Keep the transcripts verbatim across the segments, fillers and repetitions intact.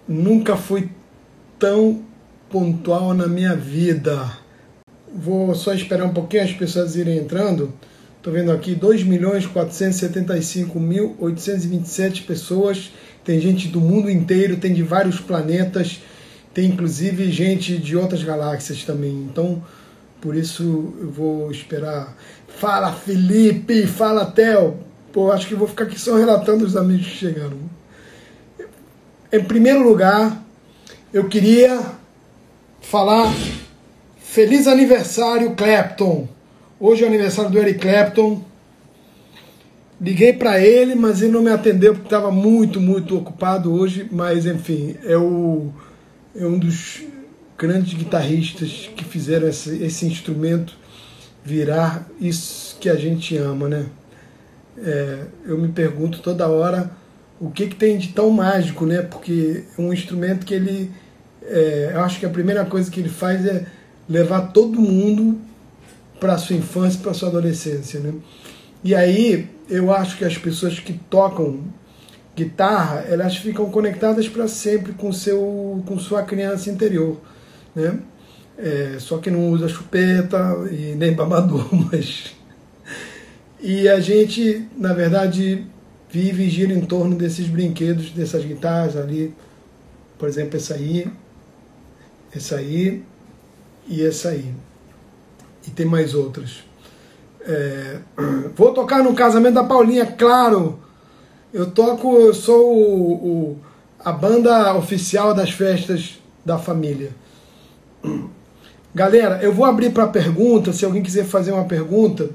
Nunca fui tão pontual na minha vida. Vou só esperar um pouquinho as pessoas irem entrando. Estou vendo aqui dois milhões quatrocentos e setenta e cinco mil oitocentos e vinte e sete pessoas. Tem gente do mundo inteiro, tem de vários planetas, tem inclusive gente de outras galáxias também. Então, por isso eu vou esperar. Fala, Felipe! Fala, Theo! Pô, acho que vou ficar aqui só relatando os amigos que chegaram. Em primeiro lugar, eu queria falar feliz aniversário, Clapton. Hoje é o aniversário do Eric Clapton. Liguei para ele, mas ele não me atendeu porque estava muito, muito ocupado hoje. Mas, enfim, é, o, é um dos grandes guitarristas que fizeram esse, esse instrumento virar isso que a gente ama, né? É, eu me pergunto toda hora o que, que tem de tão mágico, né? Porque é um instrumento que ele... É, eu acho que a primeira coisa que ele faz é levar todo mundo para a sua infância, para a sua adolescência, né? E aí eu acho que as pessoas que tocam guitarra, elas ficam conectadas para sempre com, seu, com sua criança interior, né? É, só que não usa chupeta e nem babador, mas... E a gente, na verdade, vive e gira em torno desses brinquedos, dessas guitarras ali. Por exemplo, essa aí, essa aí e essa aí. E tem mais outras. É, vou tocar no casamento da Paulinha, claro. Eu toco, eu sou o, o, a banda oficial das festas da família. Galera, eu vou abrir para pergunta, se alguém quiser fazer uma pergunta.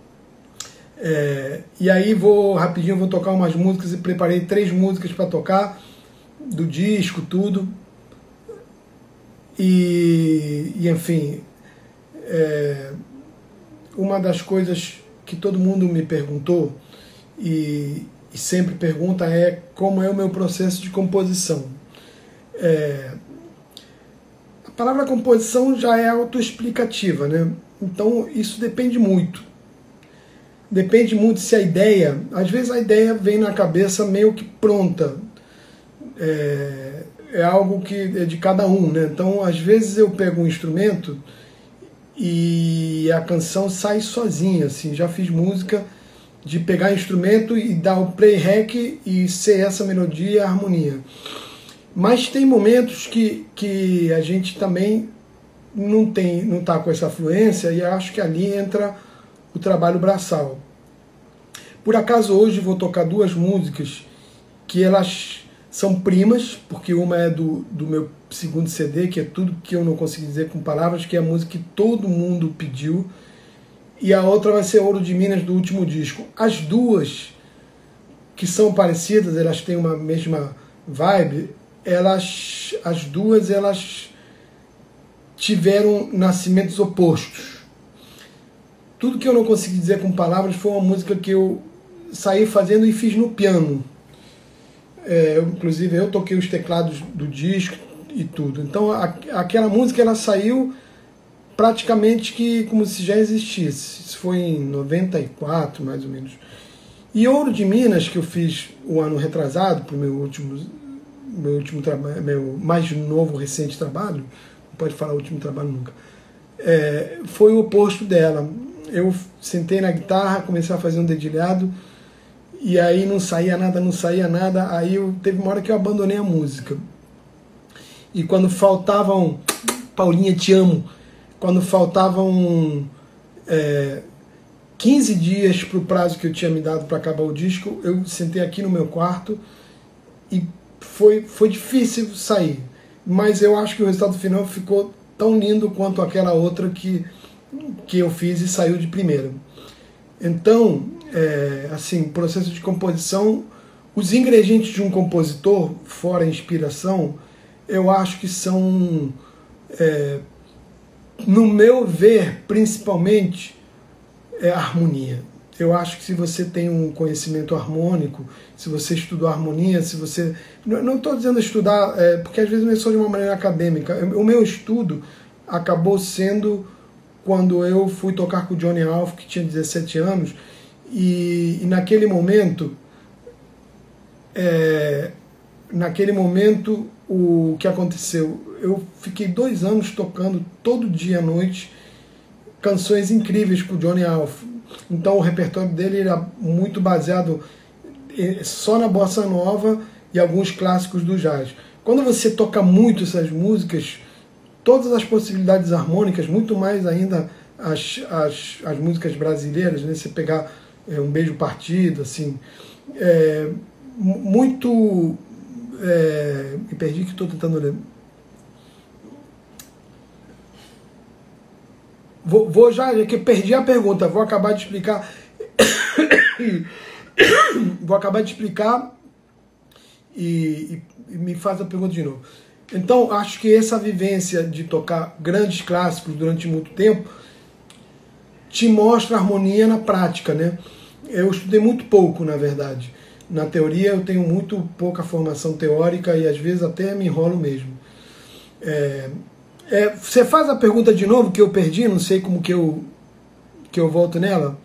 É, e aí vou rapidinho, vou tocar umas músicas e preparei três músicas para tocar, do disco, tudo. E, e enfim, é, uma das coisas que todo mundo me perguntou e, e sempre pergunta é como é o meu processo de composição. É, a palavra composição já é autoexplicativa, né? Então isso depende muito. Depende muito se a ideia... Às vezes a ideia vem na cabeça meio que pronta. É, é algo que é de cada um, né? Então, às vezes eu pego um instrumento e a canção sai sozinha, assim. Já fiz música de pegar instrumento e dar o play rec e ser essa melodia e a harmonia. Mas tem momentos que, que a gente também não tem, não está com essa fluência e acho que ali entra o trabalho braçal. Por acaso hoje vou tocar duas músicas que elas são primas, porque uma é do, do meu segundo C D, que é Tudo Que Eu Não Consegui Dizer com Palavras, que é a música que todo mundo pediu, e a outra vai ser Ouro de Minas, do último disco. As duas, que são parecidas, elas têm uma mesma vibe, elas, as duas elas tiveram nascimentos opostos. Tudo Que Eu Não Consegui Dizer com Palavras foi uma música que eu saí fazendo e fiz no piano. É, eu, inclusive eu toquei os teclados do disco e tudo. Então a, aquela música ela saiu praticamente que como se já existisse. Isso foi em noventa e quatro, mais ou menos. E Ouro de Minas, que eu fiz o ano retrasado, para o meu último, meu último trabalho, meu mais novo, recente trabalho, não pode falar último trabalho nunca, é, foi o oposto dela. Eu sentei na guitarra, comecei a fazer um dedilhado, e aí não saía nada, não saía nada, aí eu, teve uma hora que eu abandonei a música. E quando faltavam, Paulinha, te amo, quando faltavam é, quinze dias para o prazo que eu tinha me dado para acabar o disco, eu sentei aqui no meu quarto e foi, foi difícil sair. Mas eu acho que o resultado final ficou tão lindo quanto aquela outra que... que eu fiz e saiu de primeira. Então, é, assim, processo de composição, os ingredientes de um compositor, fora a inspiração, eu acho que são, é, no meu ver, principalmente, é a harmonia. Eu acho que se você tem um conhecimento harmônico, se você estudou harmonia, se você... Não estou dizendo estudar, é, porque às vezes não é só de uma maneira acadêmica. O meu estudo acabou sendo... quando eu fui tocar com o Johnny Alf, que tinha dezessete anos, e, e naquele momento, é, naquele momento, o que aconteceu? Eu fiquei dois anos tocando todo dia à noite canções incríveis com o Johnny Alf. Então o repertório dele era muito baseado só na bossa nova e alguns clássicos do jazz. Quando você toca muito essas músicas, todas as possibilidades harmônicas, muito mais ainda as, as, as músicas brasileiras, né? Você pegar é, Um Beijo Partido, assim, é, muito... É, me perdi que estou tentando ler. Vou, vou já, já que perdi a pergunta, vou acabar de explicar. Vou acabar de explicar e, e, e me faz a pergunta de novo. Então, acho que essa vivência de tocar grandes clássicos durante muito tempo te mostra harmonia na prática, né? Eu estudei muito pouco, na verdade. Na teoria eu tenho muito pouca formação teórica e às vezes até me enrolo mesmo. É, é, você faz a pergunta de novo que eu perdi, não sei como que eu, que eu volto nela.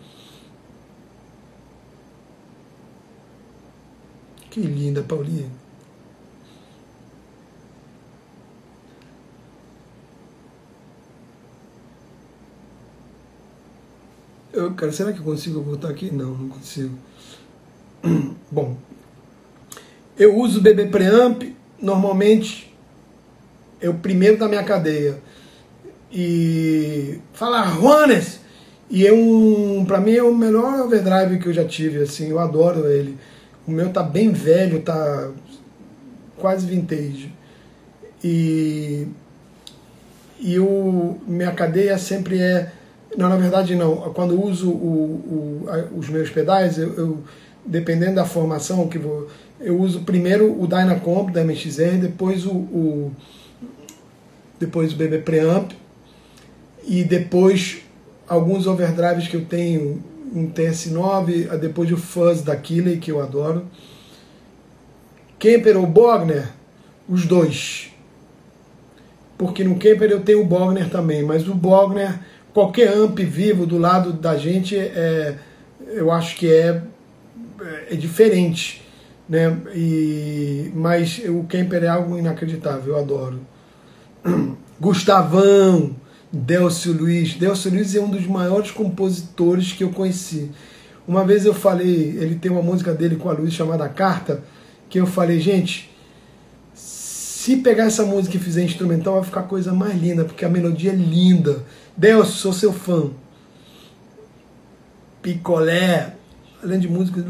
Que linda, Paulinha. Eu, cara, será que eu consigo voltar aqui? Não, não consigo. Bom, eu uso o B B Preamp, normalmente é o primeiro da minha cadeia. E fala, Juanes! E é um, pra mim é o melhor overdrive que eu já tive, assim, eu adoro ele. O meu tá bem velho, tá quase vintage. E, e o, minha cadeia sempre é... Não, na verdade não. Quando eu uso o, o, os meus pedais, eu, eu, dependendo da formação que vou... Eu uso primeiro o Dynacomp da M X R, depois o, o, depois o B B Preamp, e depois alguns overdrives que eu tenho, um T S nove, depois o Fuzz da Keeley, que eu adoro. Kemper ou Bogner, os dois. Porque no Kemper eu tenho o Bogner também, mas o Bogner, qualquer amp vivo do lado da gente, é, eu acho que é, é diferente, né? E, mas o Kemper é algo inacreditável, eu adoro. Gustavão, Delcio Luiz. Delcio Luiz é um dos maiores compositores que eu conheci. Uma vez eu falei, ele tem uma música dele com a Luiz chamada Carta, que eu falei, gente, se pegar essa música e fizer instrumental vai ficar a coisa mais linda, porque a melodia é linda. Delcio, sou seu fã. Picolé, além de música,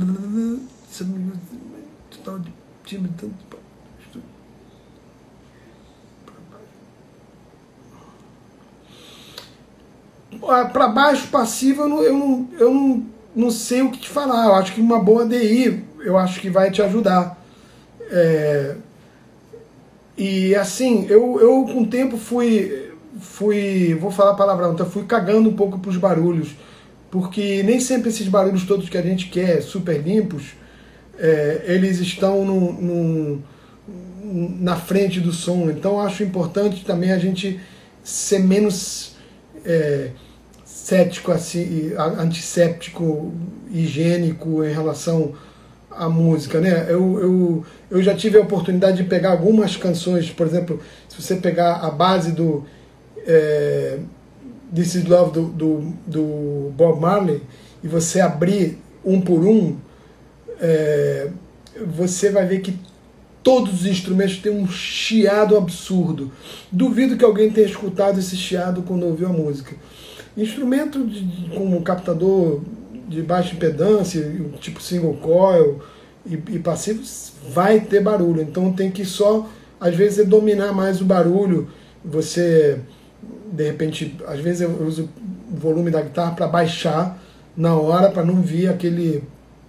para baixo passivo eu, não, eu, não, eu não, não sei o que te falar. Eu acho que uma boa D I eu acho que vai te ajudar. É, e assim, eu, eu com o tempo fui, fui, vou falar palavrão, então fui cagando um pouco para os barulhos, porque nem sempre esses barulhos todos que a gente quer, super limpos, é, eles estão no, no, na frente do som. Então acho importante também a gente ser menos é, cético, assim, antisséptico, higiênico em relação à música, né? Eu, eu, eu já tive a oportunidade de pegar algumas canções, por exemplo, se você pegar a base do é, This Is Love do, do, do Bob Marley e você abrir um por um, é, você vai ver que todos os instrumentos têm um chiado absurdo. Duvido que alguém tenha escutado esse chiado quando ouviu a música. Instrumento de, de, como captador de baixa impedância, tipo single coil e, e passivo, vai ter barulho. Então tem que só, às vezes, dominar mais o barulho. Você, de repente, às vezes eu uso o volume da guitarra para baixar na hora, para não vir aquele...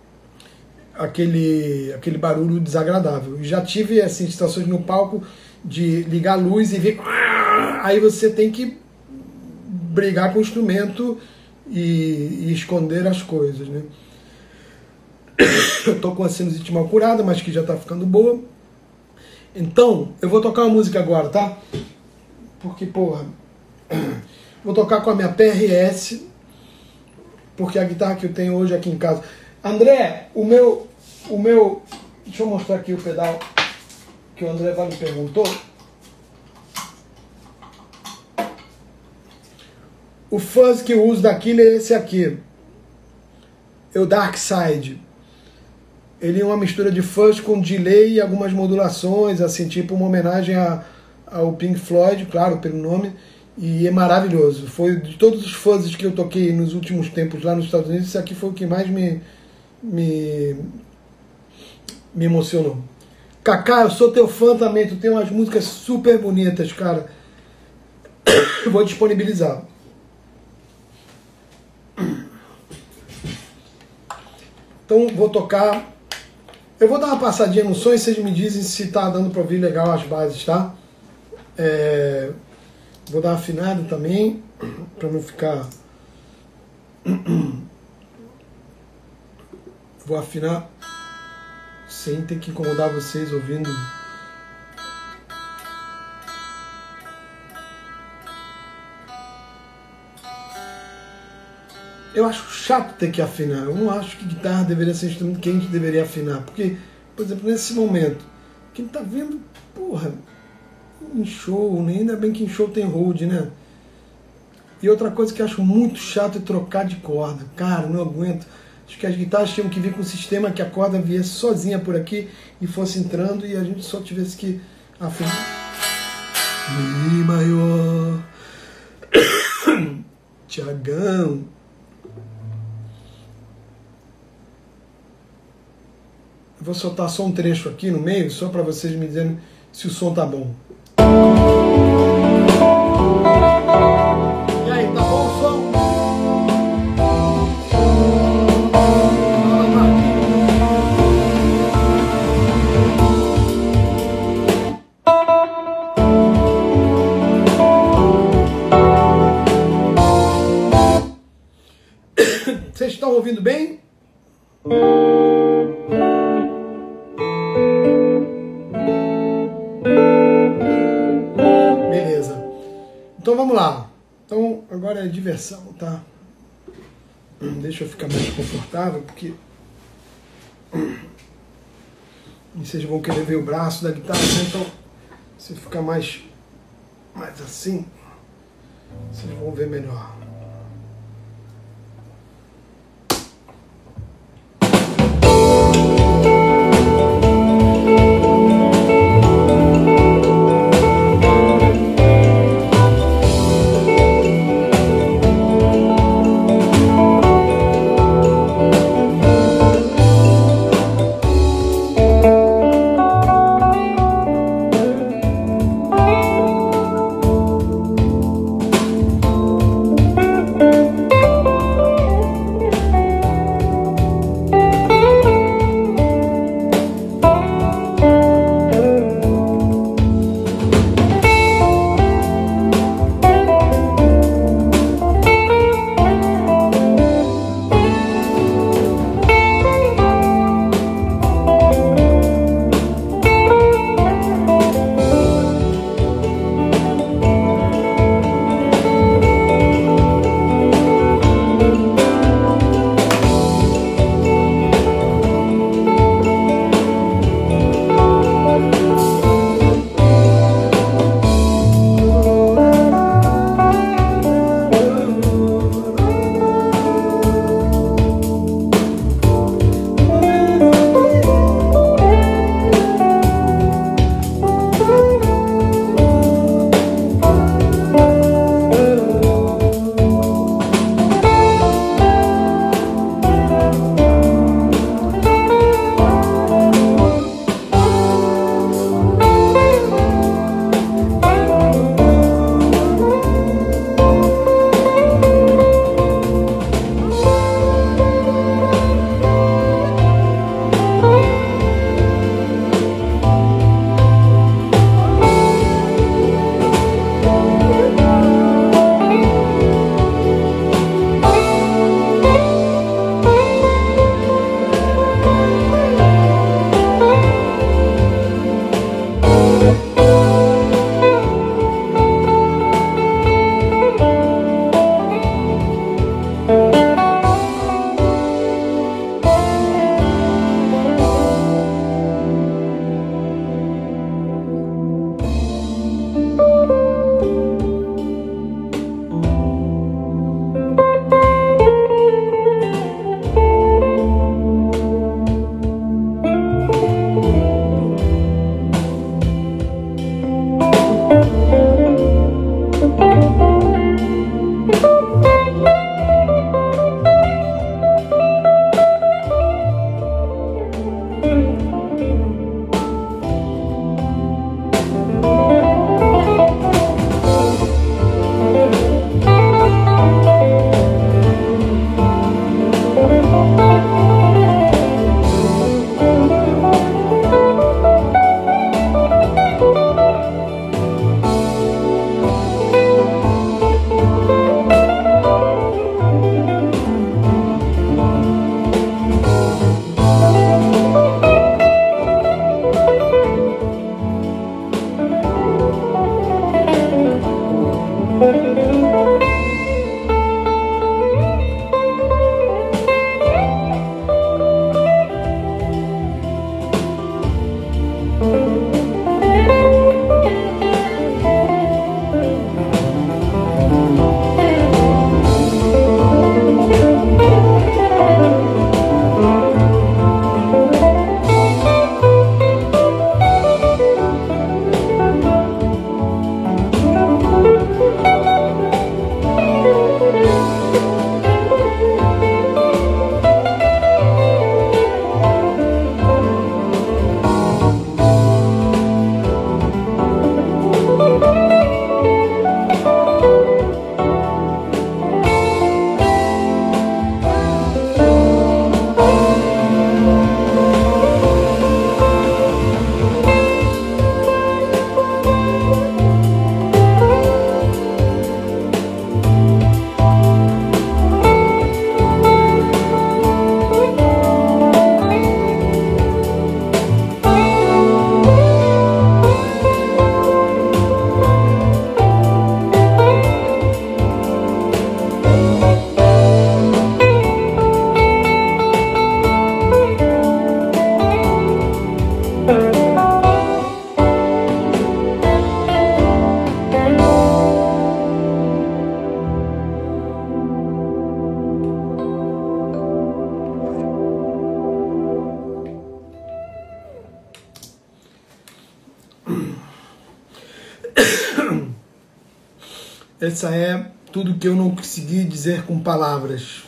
Aquele, aquele barulho desagradável. Já tive assim, situações no palco de ligar a luz e ver. Aí você tem que brigar com o instrumento e, e esconder as coisas, né? Eu tô com a sinusite mal curada, mas que já tá ficando boa. Então, eu vou tocar uma música agora, tá? Porque, porra, vou tocar com a minha P R S, porque a guitarra que eu tenho hoje aqui em casa. André, o meu, o meu, deixa eu mostrar aqui o pedal. que o André Vale perguntou. O fuzz que eu uso da Killer é esse aqui. É o Dark Side. Ele é uma mistura de fuzz com delay e algumas modulações, assim, tipo uma homenagem a, ao Pink Floyd, claro, pelo nome, e é maravilhoso. Foi de todos os fuzzes que eu toquei nos últimos tempos lá nos Estados Unidos, esse aqui foi o que mais me, me, me emocionou. Kaká, eu sou teu fã também, tu tem umas músicas super bonitas, cara. Eu vou disponibilizar. Então vou tocar. Eu vou dar uma passadinha no som e vocês me dizem se tá dando para ouvir legal as bases, tá? É, vou dar uma afinada também, para não ficar... Vou afinar sem ter que incomodar vocês ouvindo. Eu acho chato ter que afinar. Eu não acho que guitarra deveria ser um instrumento que a gente deveria afinar. Porque, por exemplo, nesse momento, quem tá vendo, porra, em show, né? Ainda bem que em show tem hold, né? E outra coisa que eu acho muito chato é trocar de corda. Cara, não aguento. Acho que as guitarras tinham que vir com um sistema que a corda viesse sozinha por aqui e fosse entrando e a gente só tivesse que afinar. Mi maior. Tiagão. Eu vou soltar só um trecho aqui no meio, só para vocês me dizerem se o som tá bom. E aí, tá bom o som? Vocês estão ouvindo bem? Então vamos lá. Então agora é diversão, tá? Deixa eu ficar mais confortável, porque vocês vão querer ver o braço da guitarra, então se ficar mais, mais assim, vocês vão ver melhor. Essa é tudo que eu não consegui dizer com palavras.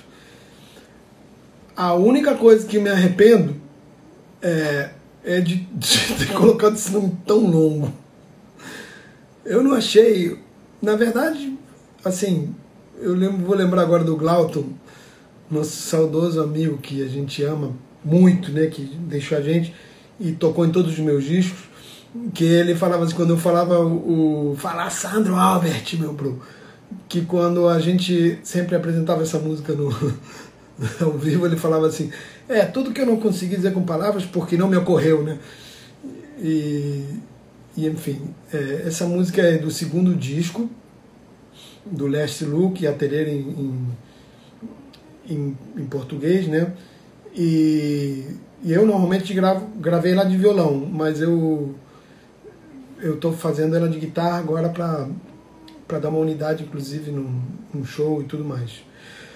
A única coisa que me arrependo é, é de, de ter colocado esse nome tão longo. Eu não achei... Na verdade, assim, eu lembro, vou lembrar agora do Glauton, nosso saudoso amigo que a gente ama muito, né, que deixou a gente e tocou em todos os meus discos, que ele falava assim, quando eu falava o... o Fala Sandro Albert, meu bro, que quando a gente sempre apresentava essa música no, ao vivo, ele falava assim, é, tudo que eu não consegui dizer com palavras porque não me ocorreu, né? E, e enfim, é, essa música é do segundo disco, do Last Look, a Terreira em, em, em português, né? E, e eu normalmente gravo, gravei ela de violão, mas eu eu estou fazendo ela de guitarra agora para para dar uma unidade, inclusive, num, num show e tudo mais.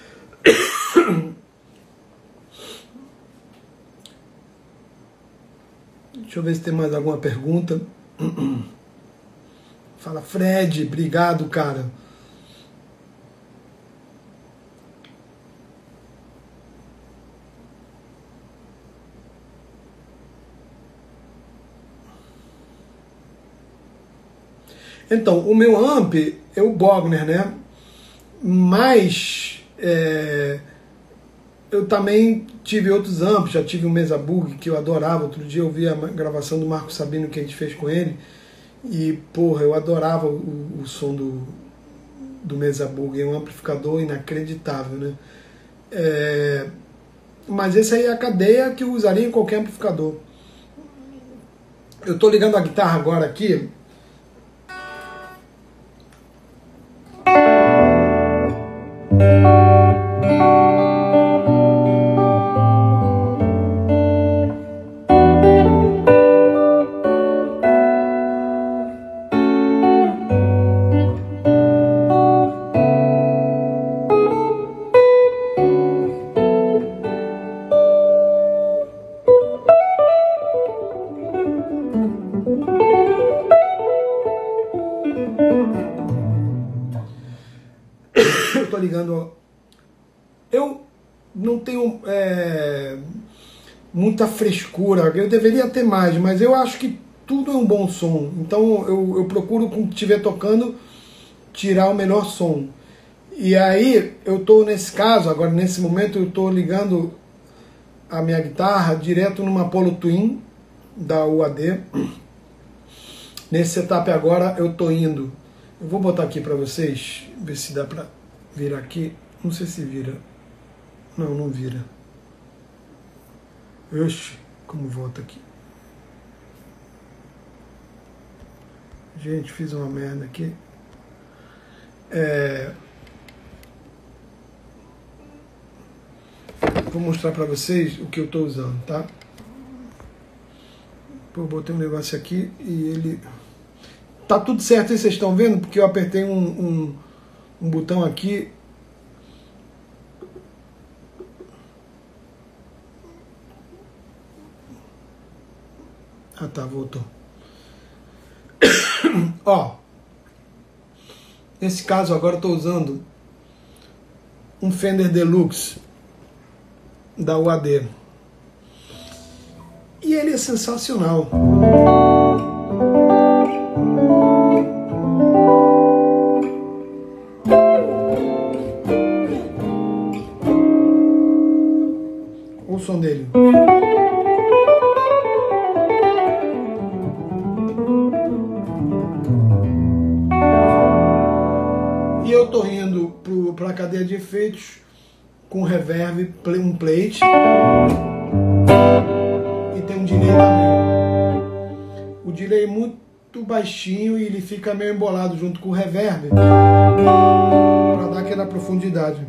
Deixa eu ver se tem mais alguma pergunta. Fala, Fred, obrigado, cara. Então, o meu amp é o Bogner, né? Mas é, eu também tive outros amps, já tive o Mesa Bug, que eu adorava. Outro dia eu vi a gravação do Marco Sabino que a gente fez com ele. E, porra, eu adorava o, o som do, do Mesa Bug. É um amplificador inacreditável, né? É, mas esse aí é a cadeia que eu usaria em qualquer amplificador. Eu estou ligando a guitarra agora aqui. Ligando, eu não tenho é, muita frescura, eu deveria ter mais, mas eu acho que tudo é um bom som, então eu, eu procuro, quando estiver tocando, tirar o melhor som. E aí eu estou nesse caso, agora nesse momento eu estou ligando a minha guitarra direto numa Apollo Twin da U A D. Nesse setup agora eu estou indo, eu vou botar aqui para vocês, ver se dá para virar aqui, não sei se vira, não, não vira. Oxe, como volta aqui. Gente, fiz uma merda aqui. É... Vou mostrar pra vocês o que eu tô usando, tá? Pô, eu botei um negócio aqui e ele... Tá tudo certo aí, vocês estão vendo? Porque eu apertei um... um um botão aqui. Ah tá, voltou. Ó, nesse caso agora eu estou usando um Fender Deluxe da U A D e ele é sensacional. O som dele. E eu tô indo para a cadeia de efeitos com reverb, um plate e tem um delay também. O delay é muito baixinho e ele fica meio embolado junto com o reverb para dar aquela profundidade.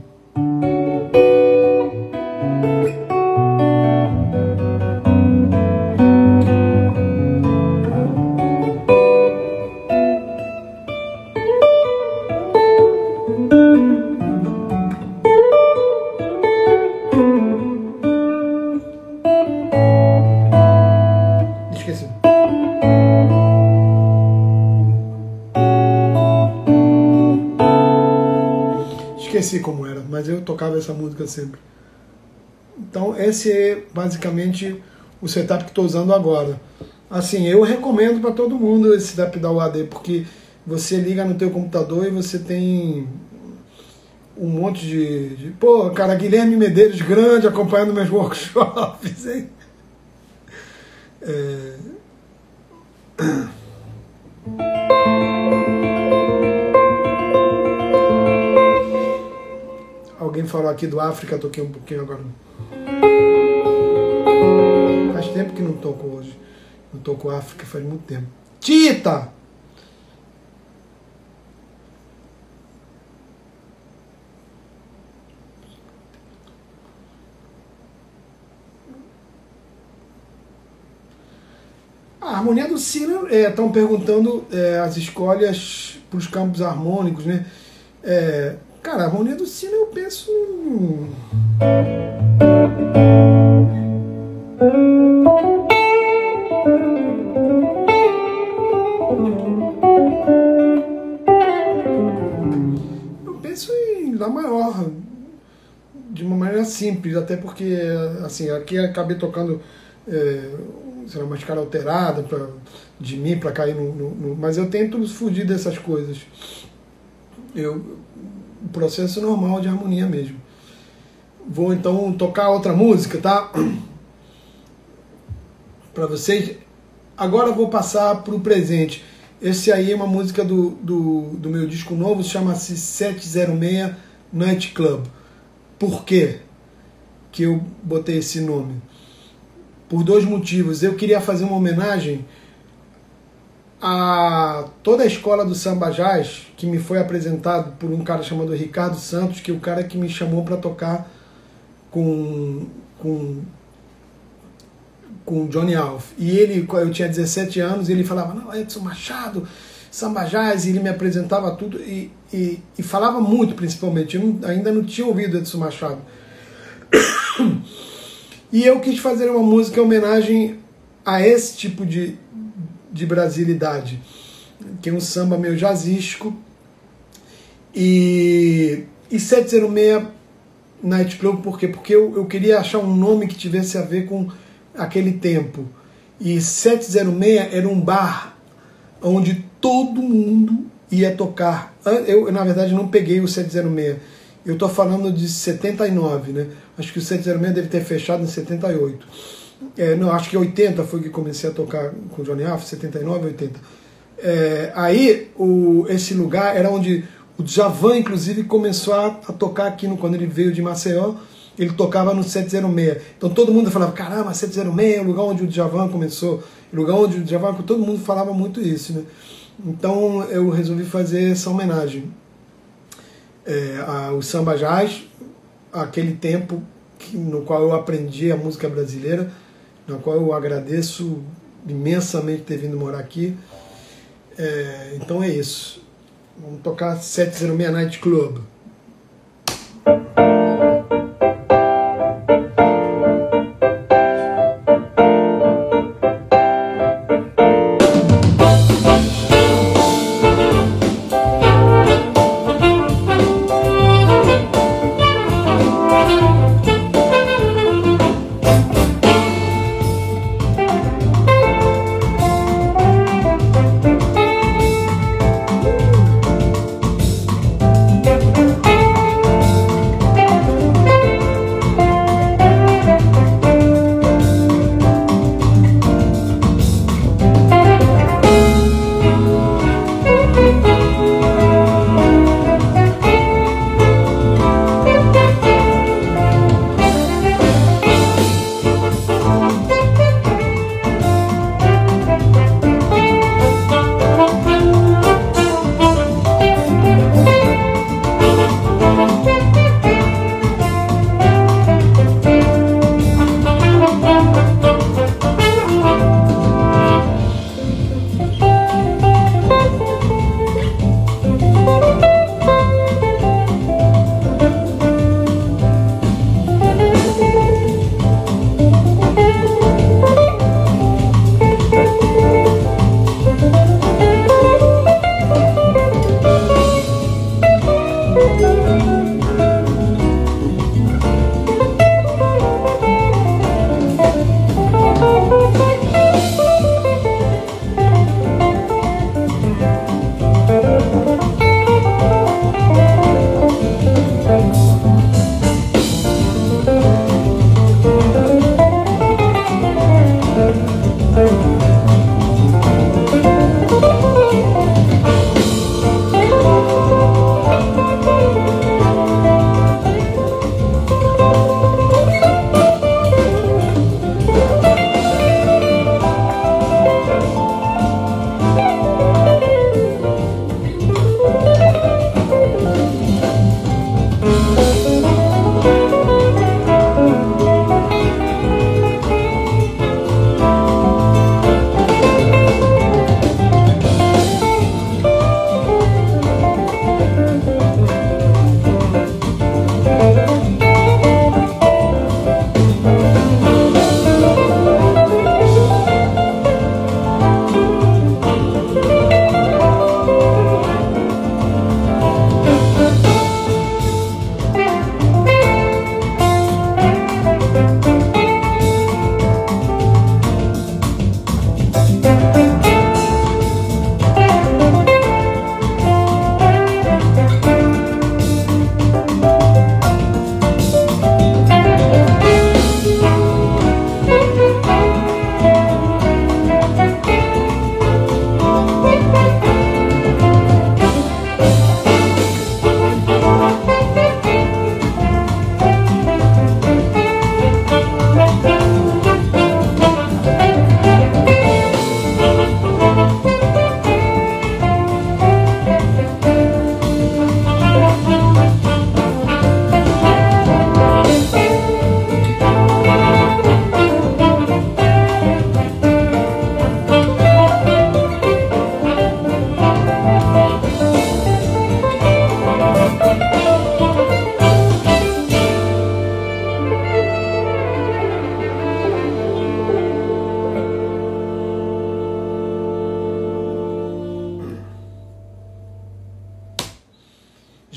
esqueci como era, mas eu tocava essa música sempre. Então esse é basicamente o setup que estou usando agora. Assim, eu recomendo para todo mundo esse setup da U A D, porque você liga no teu computador e você tem um monte de... de pô, cara, Guilherme Medeiros grande acompanhando meus workshops, hein? É... Alguém falou aqui do África, toquei um pouquinho agora. Faz tempo que não toco hoje. Não toco África, faz muito tempo. Tita! A harmonia do sino, estão é, perguntando é, as escolhas para os campos harmônicos, né? É, cara, a harmonia do sino eu penso... Eu penso em Lá maior, de uma maneira simples, até porque, assim, aqui eu acabei tocando... É, será uma escala alterada pra, de mim para cair no, no, no... Mas eu tento fugir dessas coisas. Eu, o processo normal de harmonia mesmo. Vou então tocar outra música, tá? Para vocês. Agora eu vou passar para o presente. Esse aí é uma música do, do, do meu disco novo, chama-se sete zero seis Night Club. Por quê que eu botei esse nome? Por dois motivos. Eu queria fazer uma homenagem a toda a escola do samba jazz, que me foi apresentado por um cara chamado Ricardo Santos, que é o cara que me chamou para tocar com com com Johnny Alf. E ele, eu tinha dezessete anos, e ele falava, não, Edson Machado, samba jazz, e ele me apresentava tudo, e, e, e falava muito, principalmente. Eu não, ainda não tinha ouvido Edson Machado. E eu quis fazer uma música em homenagem a esse tipo de, de brasilidade, que é um samba meio jazzístico. E, e sete zero seis Night Club, por quê? Porque eu, eu queria achar um nome que tivesse a ver com aquele tempo. E sete zero seis era um bar onde todo mundo ia tocar. Eu, na verdade, não peguei o sete zero seis. Eu estou falando de setenta e nove, né? Acho que o sete zero seis deve ter fechado em setenta e oito. É, não, acho que oitenta foi que comecei a tocar com o Johnny Alf, setenta e nove, oitenta. É, aí, o, esse lugar era onde o Djavan, inclusive, começou a, a tocar aqui, no, quando ele veio de Maceió, ele tocava no sete zero seis. Então todo mundo falava, caramba, sete zero seis é o lugar onde o Djavan começou, o lugar onde o Djavan, todo mundo falava muito isso, né? Então eu resolvi fazer essa homenagem. É, a, o samba jazz, aquele tempo que, no qual eu aprendi a música brasileira, no qual eu agradeço imensamente ter vindo morar aqui. É, então é isso. Vamos tocar sete zero seis Night Club.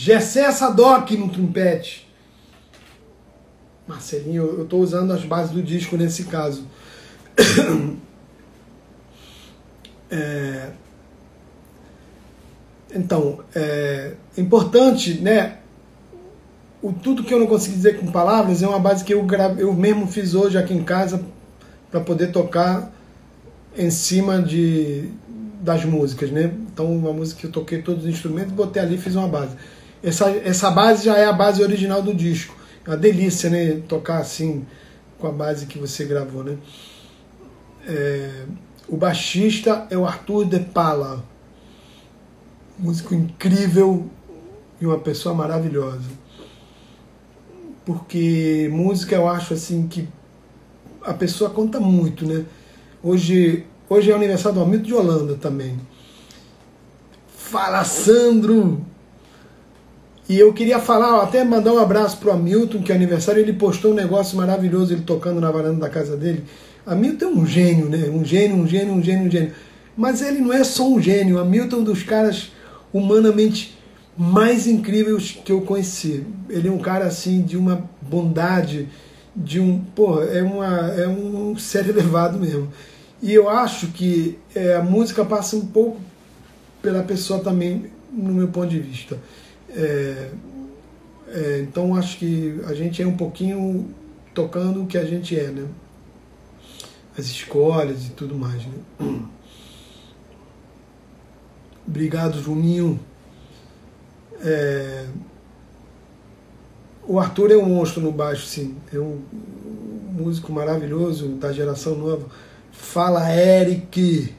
Gessé Sadoc no trompete. Marcelinho, eu estou usando as bases do disco nesse caso. É, então, é importante, né? O, tudo que eu não consegui dizer com palavras é uma base que eu, grave, eu mesmo fiz hoje aqui em casa para poder tocar em cima de, das músicas, né? Então, uma música que eu toquei todos os instrumentos, botei ali e fiz uma base. Essa, essa base já é a base original do disco. É uma delícia, né? Tocar assim, com a base que você gravou, né? É, o baixista é o Arthur de Pala. Músico incrível e uma pessoa maravilhosa. Porque música eu acho assim que a pessoa conta muito, né? Hoje, hoje é o aniversário do Hamilton de Holanda também. Fala, Sandro! E eu queria falar, até mandar um abraço pro Hamilton, que é aniversário, ele postou um negócio maravilhoso, ele tocando na varanda da casa dele. Hamilton é um gênio, né? Um gênio, um gênio, um gênio, um gênio. Mas ele não é só um gênio, Hamilton é um dos caras humanamente mais incríveis que eu conheci. Ele é um cara assim de uma bondade, de um, porra, é uma é um ser elevado mesmo. E eu acho que é, a música passa um pouco pela pessoa também, no meu ponto de vista. É, é, então acho que a gente é um pouquinho tocando o que a gente é, né? As escolhas e tudo mais, né? Obrigado, Juninho. É... O Arthur é um monstro no baixo, sim. É um músico maravilhoso da geração nova. Fala, Eric.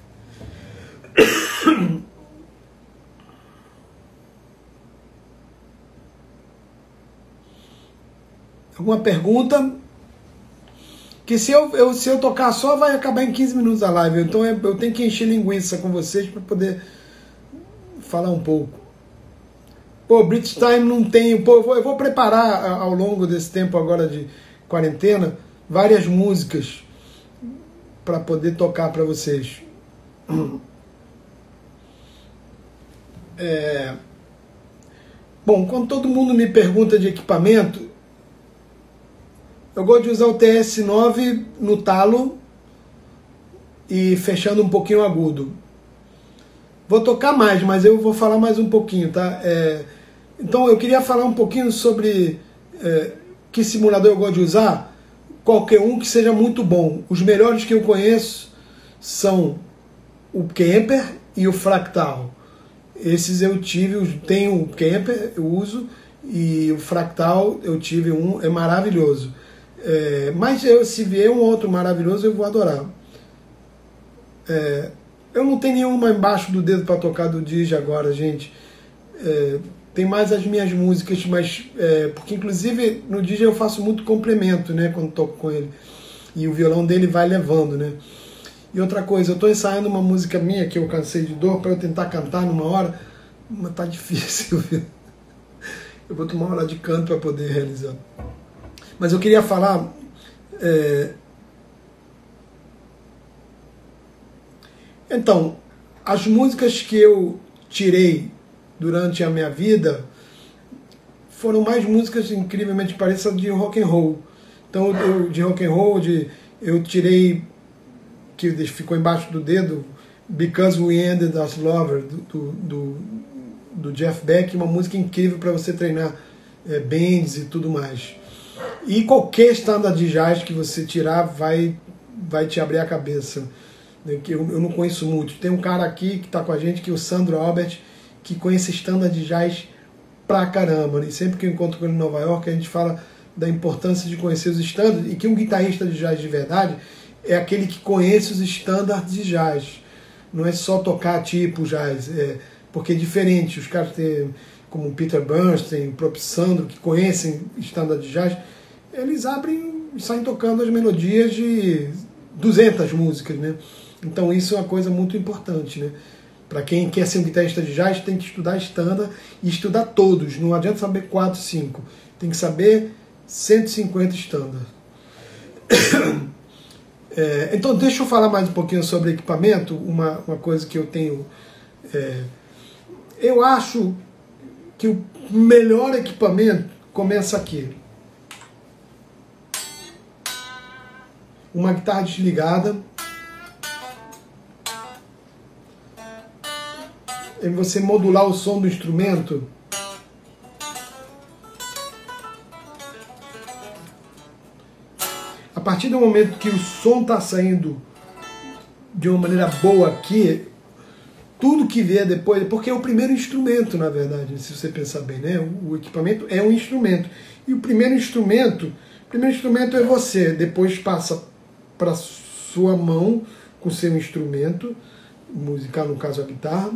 Alguma pergunta? Que se eu, eu, se eu tocar só, vai acabar em quinze minutos a live. Então eu tenho que encher linguiça com vocês para poder falar um pouco. Pô, British Time não tem... Pô, eu vou, eu vou preparar ao longo desse tempo agora de quarentena várias músicas para poder tocar para vocês. É... Bom, quando todo mundo me pergunta de equipamento, eu gosto de usar o T S nove no talo e fechando um pouquinho agudo. Vou tocar mais, mas eu vou falar mais um pouquinho, tá? É, então eu queria falar um pouquinho sobre é, que simulador eu gosto de usar. Qualquer um que seja muito bom. Os melhores que eu conheço são o Kemper e o Fractal. Esses eu tive, tenho o Kemper, eu uso, e o Fractal eu tive um, é maravilhoso. É, mas eu, se vier um outro maravilhoso, eu vou adorar. É, eu não tenho nenhuma embaixo do dedo para tocar do Digi agora, gente. É, tem mais as minhas músicas, mas é, porque inclusive no Digi eu faço muito complemento, né, quando toco com ele. E o violão dele vai levando, né. E outra coisa, eu estou ensaiando uma música minha que eu cansei de dor para eu tentar cantar numa hora, mas tá difícil, viu? Eu vou tomar uma hora de canto para poder realizar. Mas eu queria falar é... então, as músicas que eu tirei durante a minha vida foram mais músicas, incrivelmente pareçam, de rock and roll. Então, eu, de rock and roll, de, eu tirei, que ficou embaixo do dedo, Because We Ended as Lovers, do, do, do Jeff Beck, uma música incrível para você treinar é, bands e tudo mais. E qualquer standard de jazz que você tirar vai, vai te abrir a cabeça. Eu, eu não conheço muito. Tem um cara aqui que está com a gente, que é o Sandro Albert, que conhece standard de jazz pra caramba. E sempre que eu encontro com ele em Nova York, a gente fala da importância de conhecer os standards, e que um guitarrista de jazz de verdade é aquele que conhece os standards de jazz. Não é só tocar tipo jazz, é, porque é diferente. Os caras têm, como o Peter Bernstein, o próprio Sandro, que conhecem standards de jazz, eles abrem e saem tocando as melodias de duzentas músicas, né? Então isso é uma coisa muito importante, né? Para quem quer ser um guitarrista de jazz, tem que estudar standard e estudar todos. Não adianta saber quatro, cinco. Tem que saber cento e cinquenta standard. É, então deixa eu falar mais um pouquinho sobre equipamento. Uma, uma coisa que eu tenho... É, eu acho que o melhor equipamento começa aqui. Uma guitarra desligada. E você modular o som do instrumento. A partir do momento que o som está saindo de uma maneira boa aqui, tudo que vier depois, porque é o primeiro instrumento, na verdade, se você pensar bem, né? O equipamento é um instrumento. E o primeiro instrumento, o primeiro instrumento é você, depois passa para sua mão com seu instrumento musical, no caso a guitarra,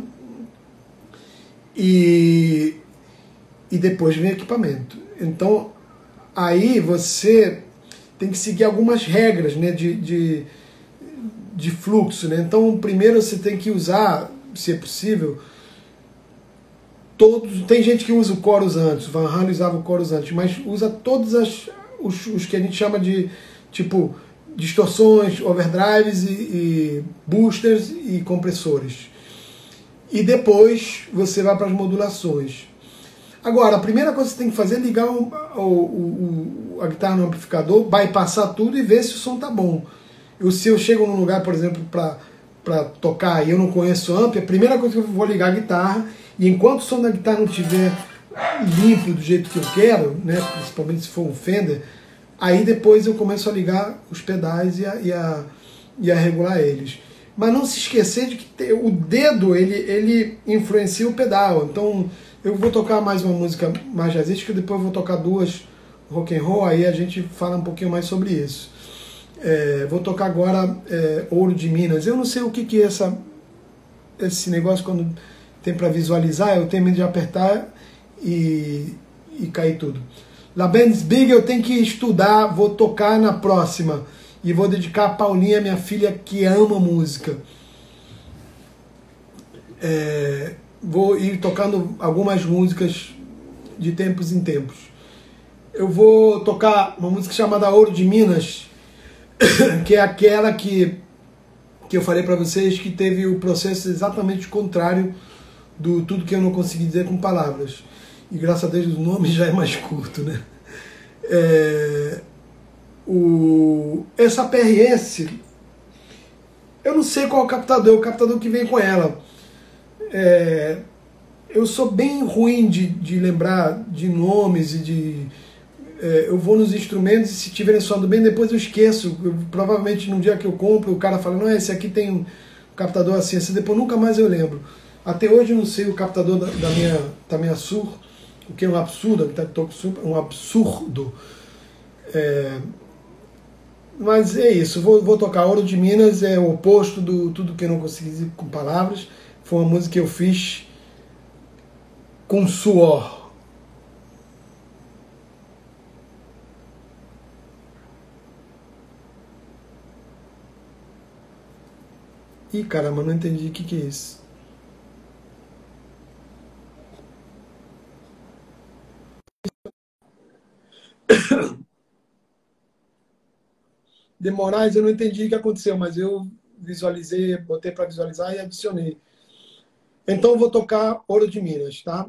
e, e depois vem o equipamento. Então, aí você tem que seguir algumas regras, né, de, de, de fluxo, né? Então, primeiro você tem que usar, se é possível, todos. Tem gente que usa o chorus antes, o Van Halen usava o chorus antes, mas usa todos as, os, os que a gente chama de tipo distorções, overdrives e, e boosters e compressores. E depois você vai para as modulações. Agora, a primeira coisa que você tem que fazer é ligar o, o, o, a guitarra no amplificador, bypassar tudo e ver se o som tá bom. Eu, se eu chego num lugar, por exemplo, para tocar e eu não conheço amp, a primeira coisa que eu vou ligar a guitarra, e enquanto o som da guitarra não estiver limpo do jeito que eu quero, né, principalmente se for um Fender, aí depois eu começo a ligar os pedais e a, e a, e a regular eles. Mas não se esquecer de que o dedo ele, ele influencia o pedal. Então eu vou tocar mais uma música mais jazzística, depois eu vou tocar duas rock and roll, aí a gente fala um pouquinho mais sobre isso. É, vou tocar agora é, Ouro de Minas. Eu não sei o que, que é essa, esse negócio quando tem para visualizar, eu tenho medo de apertar e, e cair tudo. La Band's Big eu tenho que estudar, vou tocar na próxima. E vou dedicar a Paulinha, minha filha, que ama música. É, vou ir tocando algumas músicas de tempos em tempos. Eu vou tocar uma música chamada Ouro de Minas, que é aquela que, que eu falei para vocês que teve o processo exatamente contrário do tudo que eu não consegui dizer com palavras. E graças a Deus o nome já é mais curto, né? É... O, essa P R S, eu não sei qual é o captador, o captador que vem com ela. É, eu sou bem ruim de, de lembrar de nomes e de. É, eu vou nos instrumentos e se estiverem soando bem, depois eu esqueço. Eu, provavelmente no dia que eu compro, o cara fala: não, esse aqui tem um captador assim, assim, depois nunca mais eu lembro. Até hoje eu não sei o captador da, da, minha, da minha Sur, o que é um absurdo, um absurdo. É, Mas é isso, vou, vou tocar Ouro de Minas, é o oposto do tudo que eu não consegui dizer com palavras. Foi uma música que eu fiz com suor. Ih, caramba, não entendi o que, que é isso. De Moraes, eu não entendi o que aconteceu, mas eu visualizei, botei para visualizar e adicionei. Então eu vou tocar Ouro de Minas, tá?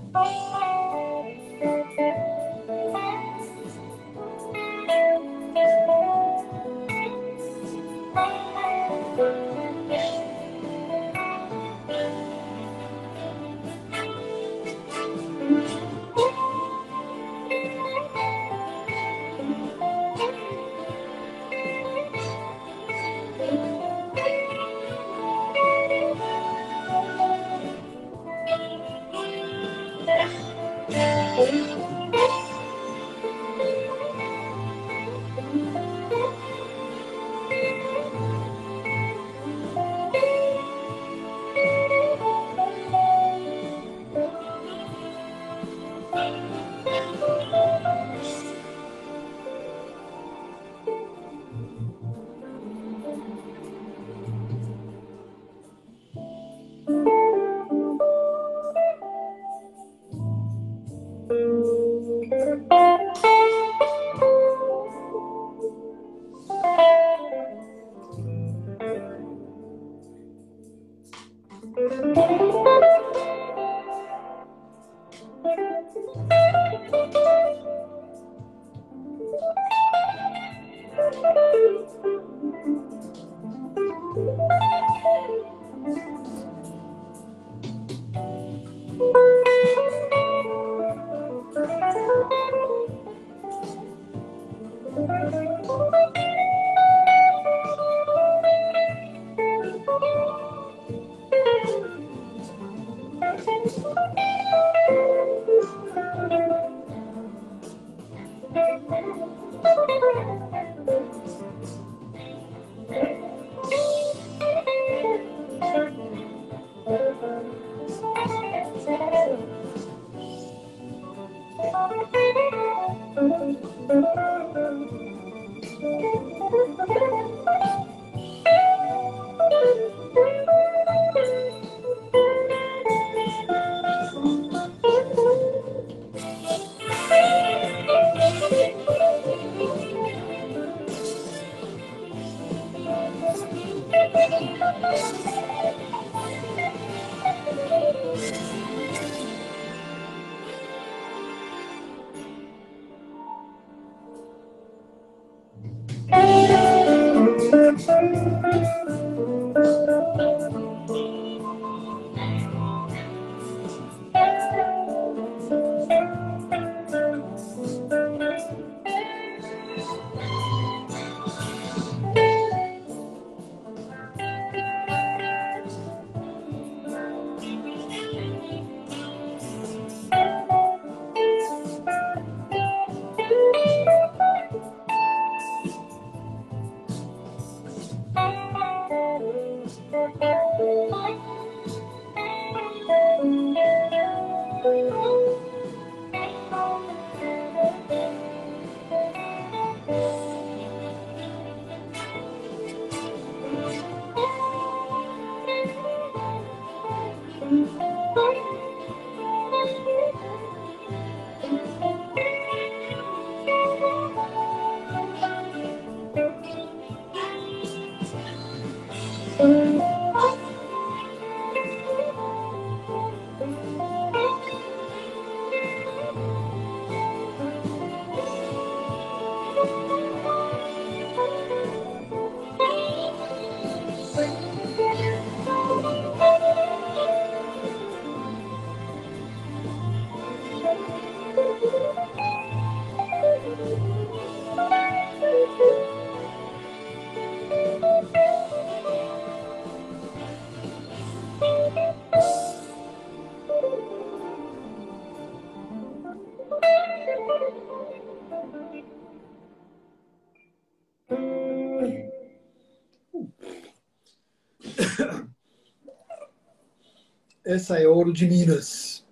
Essa é Ouro de Minas.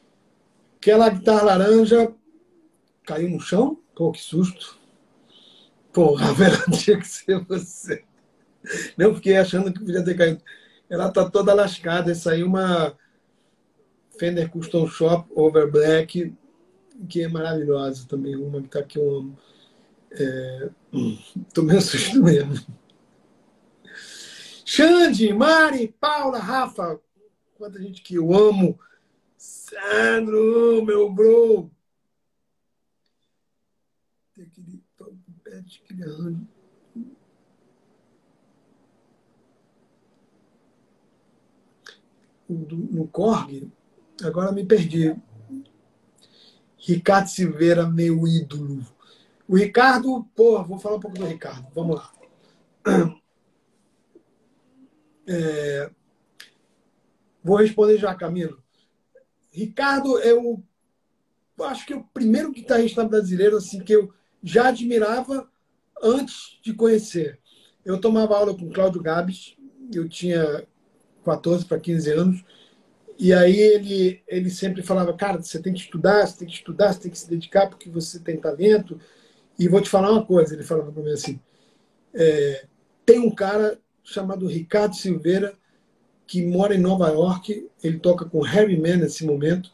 Aquela guitarra laranja caiu no chão? Pô, que susto. Porra, velho, tinha que ser você. Eu fiquei achando que podia ter caído. Ela tá toda lascada. Essa aí é uma Fender Custom Shop Over Black, que é maravilhosa também. Uma que tá aqui, eu amo. É... Tô meio susto mesmo. Xande, Mari, Paula, Rafa, quanta gente que eu amo. Sandro, meu bro. Tem aquele pet que ele arranja. No Korg, agora me perdi. Ricardo Silveira, meu ídolo. O Ricardo, porra, vou falar um pouco do Ricardo. Vamos lá. É, vou responder já, Camilo. Ricardo é o, acho que é o primeiro guitarrista brasileiro assim que eu já admirava antes de conhecer. Eu tomava aula com Cláudio Gabis, eu tinha quatorze para quinze anos, e aí ele, ele sempre falava, cara, você tem que estudar, você tem que estudar, você tem que se dedicar porque você tem talento. E vou te falar uma coisa, ele falava para mim assim, é, tem um cara chamado Ricardo Silveira que mora em Nova York, ele toca com Harry Mann nesse momento,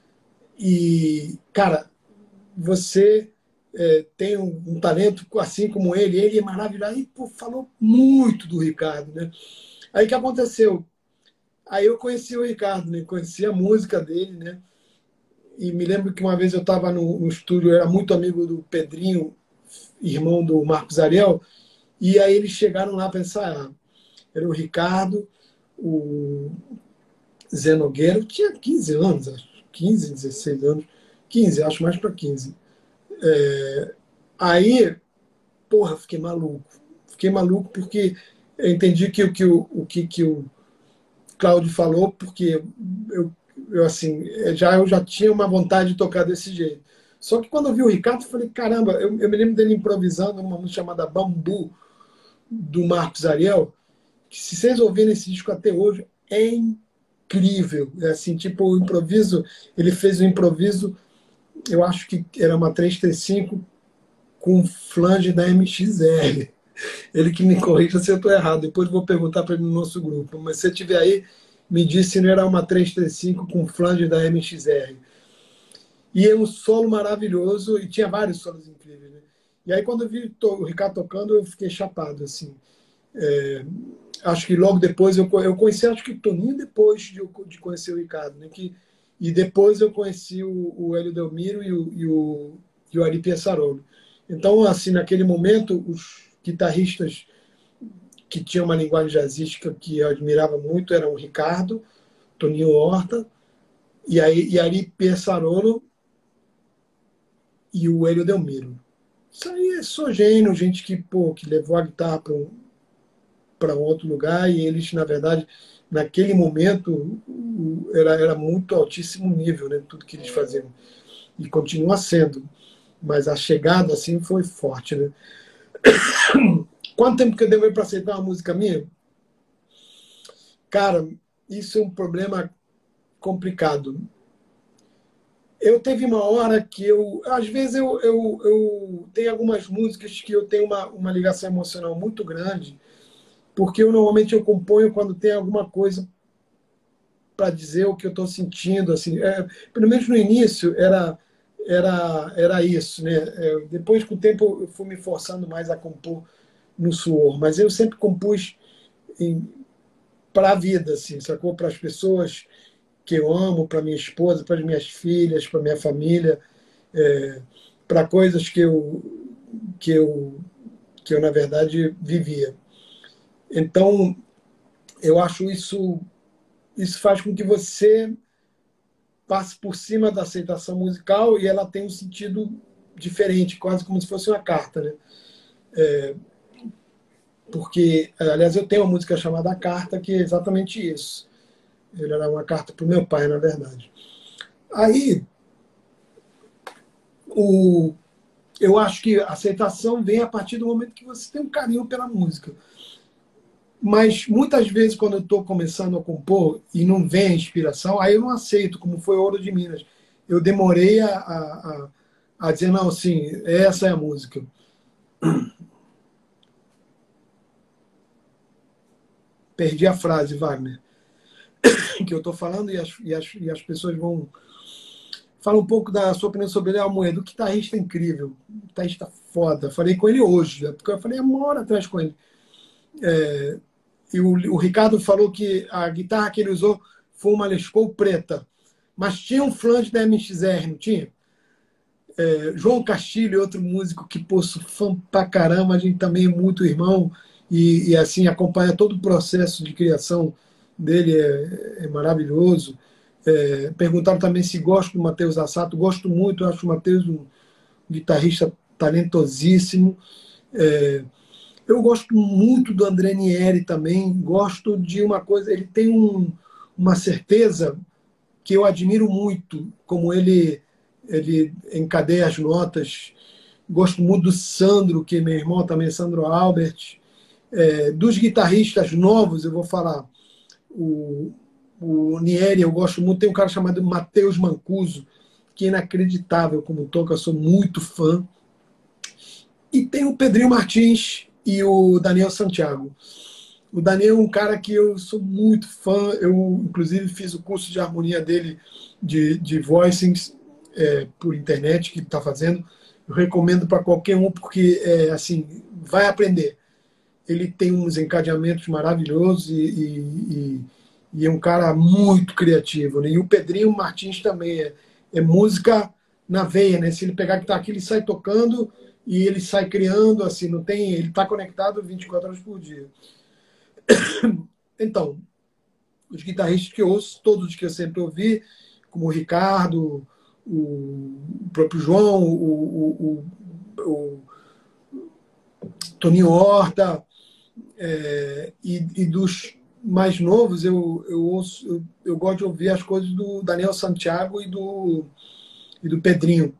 e, cara, você é, tem um, um talento assim como ele, ele é maravilhoso, e pô, falou muito do Ricardo, né? Aí o que aconteceu? Aí eu conheci o Ricardo, né? Conheci a música dele, né? E me lembro que uma vez eu estava no, no estúdio, eu era muito amigo do Pedrinho, irmão do Marcos Ariel, e aí eles chegaram lá para ensaiar. Era o Ricardo, o Zé Nogueira, eu tinha quinze anos, acho, quinze, dezesseis anos, quinze, acho mais para quinze. É, aí, porra, fiquei maluco. Fiquei maluco porque eu entendi que, que, o, o que, que o Cláudio falou, porque eu, eu, assim, já, eu já tinha uma vontade de tocar desse jeito. Só que quando eu vi o Ricardo, eu falei, caramba, eu, eu me lembro dele improvisando uma música chamada Bambu, do Marcos Ariel, que se vocês ouvirem esse disco até hoje, é incrível. É assim, tipo, o improviso, ele fez um improviso, eu acho que era uma três três cinco com flange da M X R. Ele que me corrija se eu estou errado, depois vou perguntar para ele no nosso grupo. Mas se você tiver aí, me diz se não era uma três três cinco com flange da M X R. E é um solo maravilhoso, e tinha vários solos incríveis, né? E aí, quando eu vi o Ricardo tocando, eu fiquei chapado, assim. É, acho que logo depois, eu, eu conheci, acho que Toninho depois de, de conhecer o Ricardo, né? Que, e depois eu conheci o, o Hélio Delmiro e o, e o, e o Ari Piessarolo. Então, assim, naquele momento, os guitarristas que tinham uma linguagem jazzística que eu admirava muito eram o Ricardo, Toninho Horta, e, aí, e Ari Piessarolo e o Hélio Delmiro. Isso aí é só gênio, gente que, pô, que levou a guitarra para um, para outro lugar, e eles, na verdade, naquele momento, era, era muito altíssimo nível, né, tudo que eles faziam. E continua sendo. Mas a chegada, assim, foi forte, né? Quanto tempo que eu demorei para aceitar uma música minha? Cara, isso é um problema complicado. Eu teve uma hora que eu... Às vezes eu, eu, eu tenho algumas músicas que eu tenho uma, uma ligação emocional muito grande, porque eu normalmente eu componho quando tem alguma coisa para dizer o que eu estou sentindo, assim, é, pelo menos no início era era era isso, né? É, depois com o tempo eu fui me forçando mais a compor no suor, mas eu sempre compus para a vida, assim, sacou? Para as pessoas que eu amo, para minha esposa, para as minhas filhas, para minha família, é, para coisas que eu que eu que eu na verdade vivia. Então eu acho isso isso faz com que você passe por cima da aceitação musical e ela tem um sentido diferente, quase como se fosse uma carta, né? É, porque, aliás, eu tenho uma música chamada Carta, que é exatamente isso. Ele era uma carta para o meu pai, na verdade. Aí, o, eu acho que a aceitação vem a partir do momento que você tem um carinho pela música. Mas muitas vezes, quando eu estou começando a compor e não vem a inspiração, aí eu não aceito, como foi Ouro de Minas. Eu demorei a, a, a dizer, não, assim, essa é a música. Perdi a frase, Wagner, que eu estou falando e as, e, as, e as pessoas vão... Fala um pouco da sua opinião sobre ele, Almoedo. O guitarrista incrível, guitarrista foda. Falei com ele hoje, né? Porque eu falei uma hora atrás com ele. É, e o, o Ricardo falou que a guitarra que ele usou foi uma Les Paul preta. Mas tinha um flange da M X R, não tinha? É, João Castilho, outro músico que, pô, sou fã pra caramba, a gente também é muito irmão e, e assim, acompanha todo o processo de criação dele, é, é maravilhoso. É, perguntaram também se gosto do Matheus Assato. Gosto muito, acho o Matheus um guitarrista talentosíssimo. É, eu gosto muito do André Nieri também. Gosto de uma coisa, ele tem um, uma certeza que eu admiro muito, como ele, ele encadeia as notas. Gosto muito do Sandro, que é meu irmão também, Sandro Albert. É, dos guitarristas novos, eu vou falar. O, o Nieri, eu gosto muito. Tem um cara chamado Matheus Mancuso, que é inacreditável como toca, eu sou muito fã. E tem o Pedrinho Martins e o Daniel Santiago. O Daniel é um cara que eu sou muito fã. Eu, inclusive, fiz o curso de harmonia dele, de, de voicings, é, por internet, que está fazendo. Eu recomendo para qualquer um, porque, é, assim, vai aprender. Ele tem uns encadeamentos maravilhosos e, e, e, e é um cara muito criativo, né? E o Pedrinho Martins também é, é música na veia, né? Se ele pegar que está aqui, ele sai tocando e ele sai criando, assim, não tem, ele está conectado vinte e quatro horas por dia. Então, os guitarristas que eu ouço, todos os que eu sempre ouvi, como o Ricardo, o próprio João, o, o, o, o Toninho Horta, é, e, e dos mais novos, eu, eu, ouço, eu, eu gosto de ouvir as coisas do Daniel Santiago e do, e do Pedrinho.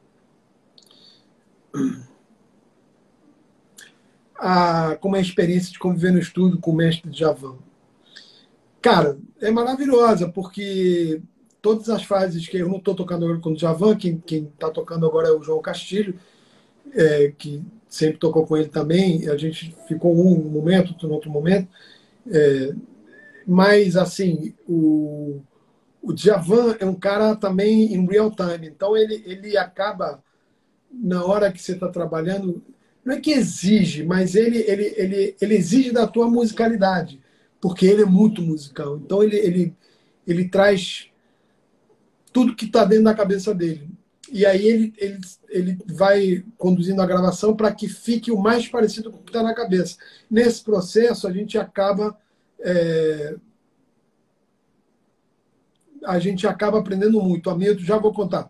A, como é a experiência de conviver no estúdio com o mestre Djavan? Cara, é maravilhosa, porque todas as fases que eu não estou tocando agora com o Djavan, quem está tocando agora é o João Castilho, é, que sempre tocou com ele também, a gente ficou um momento, outro no outro momento, é, mas assim, o, o Djavan é um cara também em real time, então ele, ele acaba, na hora que você está trabalhando, não é que exige, mas ele, ele, ele, ele exige da tua musicalidade, porque ele é muito musical. Então ele, ele, ele traz tudo que está dentro da cabeça dele. E aí ele, ele, ele vai conduzindo a gravação para que fique o mais parecido com o que está na cabeça. Nesse processo, a gente acaba... É, a gente acaba aprendendo muito. A minha, já vou contar.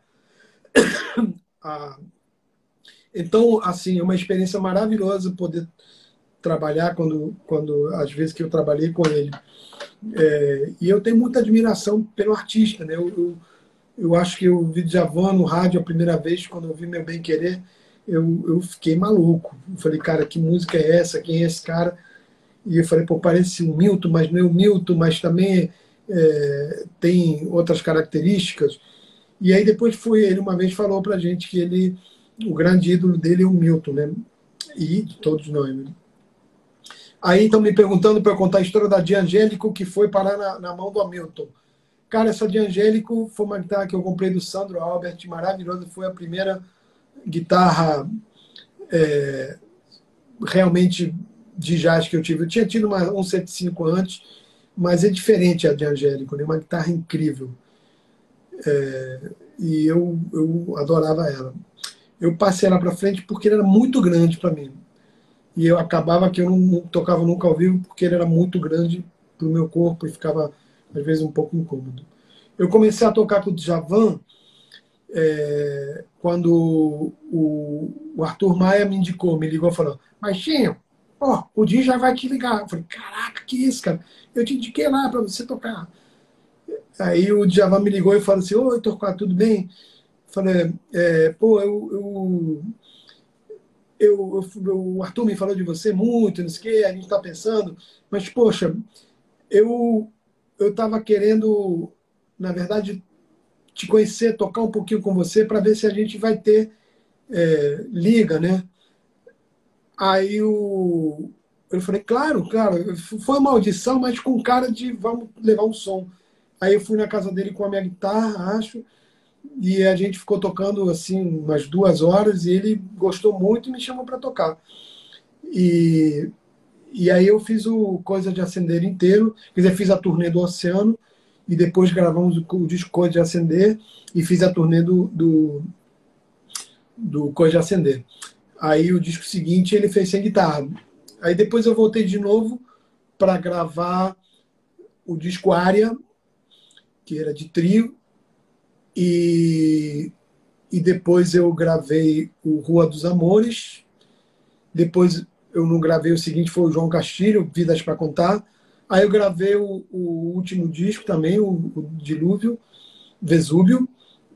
Ah, então, assim, é uma experiência maravilhosa poder trabalhar quando, quando às vezes que eu trabalhei com ele. É, e eu tenho muita admiração pelo artista, né? Eu, eu, eu acho que eu vi Djavan no rádio a primeira vez, quando eu vi Meu Bem Querer, eu, eu fiquei maluco. Eu falei, cara, que música é essa? Quem é esse cara? E eu falei, pô, parece o Milton, mas não é o Milton, mas também é, tem outras características. E aí depois foi, ele uma vez falou pra gente que ele, o grande ídolo dele é o Milton, né? E de todos nós, né? Aí estão me perguntando para eu contar a história da Di Angélico, que foi parar na, na mão do Hamilton. Cara, essa Di Angélico foi uma guitarra que eu comprei do Sandro Albert, maravilhosa. Foi a primeira guitarra é, realmente de jazz que eu tive. Eu tinha tido uma um setenta e cinco antes, mas é diferente a Di Angélico, né? Uma guitarra incrível. É, e eu, eu adorava ela. Eu passei ela para frente porque ela era muito grande para mim. E eu acabava que eu não tocava nunca ao vivo porque ele era muito grande para o meu corpo e ficava, às vezes, um pouco incômodo. Eu comecei a tocar com o Djavan é, quando o, o Arthur Maia me indicou, me ligou falando, Baixinho, ó, o Di já vai te ligar. Eu falei, caraca, que isso, cara? Eu te indiquei lá para você tocar. Aí o Djavan me ligou e falou assim, oi, Torquato, tudo bem? Eu falei, é, pô, eu... eu Eu, eu, o Arthur me falou de você muito, não sei o que, a gente está pensando, mas, poxa, eu eu estava querendo, na verdade, te conhecer, tocar um pouquinho com você, para ver se a gente vai ter é, liga, né? Aí o, eu falei, claro, claro, foi uma audição, mas com cara de vamos levar um som. Aí eu fui na casa dele com a minha guitarra, acho, e a gente ficou tocando assim umas duas horas e ele gostou muito e me chamou para tocar. E, e aí eu fiz o Coisa de Acender inteiro, quer dizer, fiz a turnê do Oceano e depois gravamos o, o disco Cor de Acender e fiz a turnê do, do, do Cor de Acender. Aí o disco seguinte ele fez sem guitarra. Aí depois eu voltei de novo para gravar o disco Área, que era de trio, e, e depois eu gravei o Rua dos Amores. Depois eu não gravei o seguinte, foi o João Castilho, Vidas para Contar. Aí eu gravei o, o último disco também, o, o Dilúvio, Vesúbio.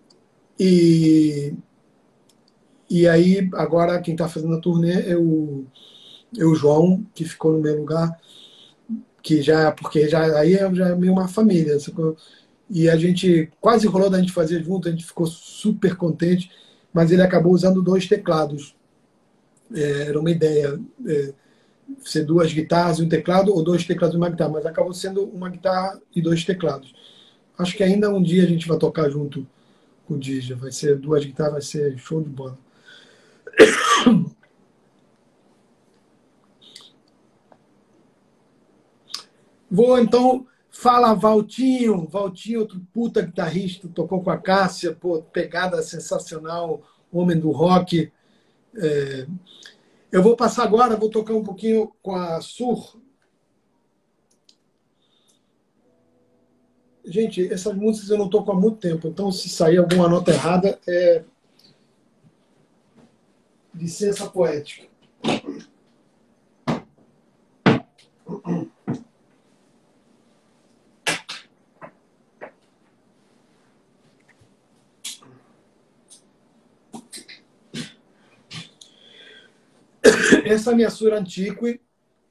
E, e aí agora quem está fazendo a turnê é o, é o João, que ficou no meu lugar, que já, porque já, aí é, já é meio uma família. E a gente quase rolou da gente fazer junto, a gente ficou super contente, mas ele acabou usando dois teclados. É, era uma ideia, é, ser duas guitarras e um teclado, ou dois teclados e uma guitarra, mas acabou sendo uma guitarra e dois teclados. Acho que ainda um dia a gente vai tocar junto com o Dija, vai ser duas guitarras, vai ser show de bola. Vou então, fala Valtinho, Valtinho, outro puta guitarrista, tocou com a Cássia, pô, pegada sensacional, homem do rock. É, eu vou passar agora, vou tocar um pouquinho com a Sur. Gente, essas músicas eu não toco há muito tempo, então se sair alguma nota errada, é licença poética. Essa é a minha Sur Antiqui.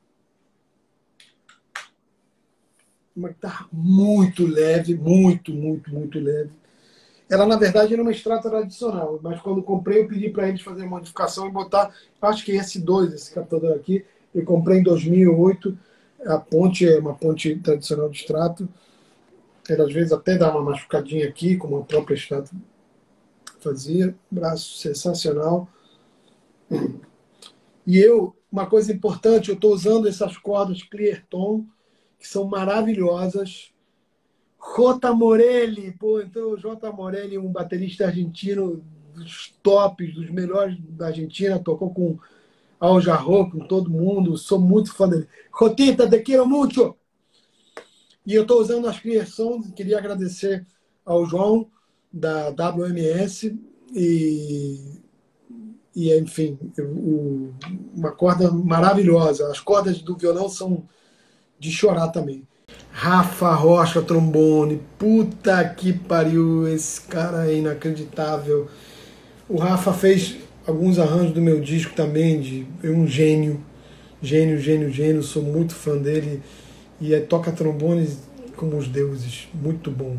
Uma guitarra muito leve, muito, muito, muito leve. Ela, na verdade, era uma Strata tradicional, mas quando comprei, eu pedi para eles fazerem modificação e botar, acho que esse dois, esse captador aqui, eu comprei em dois mil e oito. A ponte é uma ponte tradicional de Strato. Ela, às vezes, até dá uma machucadinha aqui, como a própria Strato fazia. Braço sensacional. E eu, uma coisa importante, eu estou usando essas cordas Clearton, que são maravilhosas. Jota Morelli, pô, então o Jota Morelli, um baterista argentino dos tops, dos melhores da Argentina, tocou com Al Jarreau, com todo mundo, sou muito fã dele. Jotita, te quero muito! E eu estou usando as Clearson, queria agradecer ao João, da W M S, e, e enfim, o, uma corda maravilhosa. As cordas do violão são de chorar também. Rafa Rocha, trombone. Puta que pariu, esse cara é inacreditável. O Rafa fez alguns arranjos do meu disco também, de é um gênio. Gênio, gênio, gênio. Sou muito fã dele. E é, toca trombones como os deuses. Muito bom.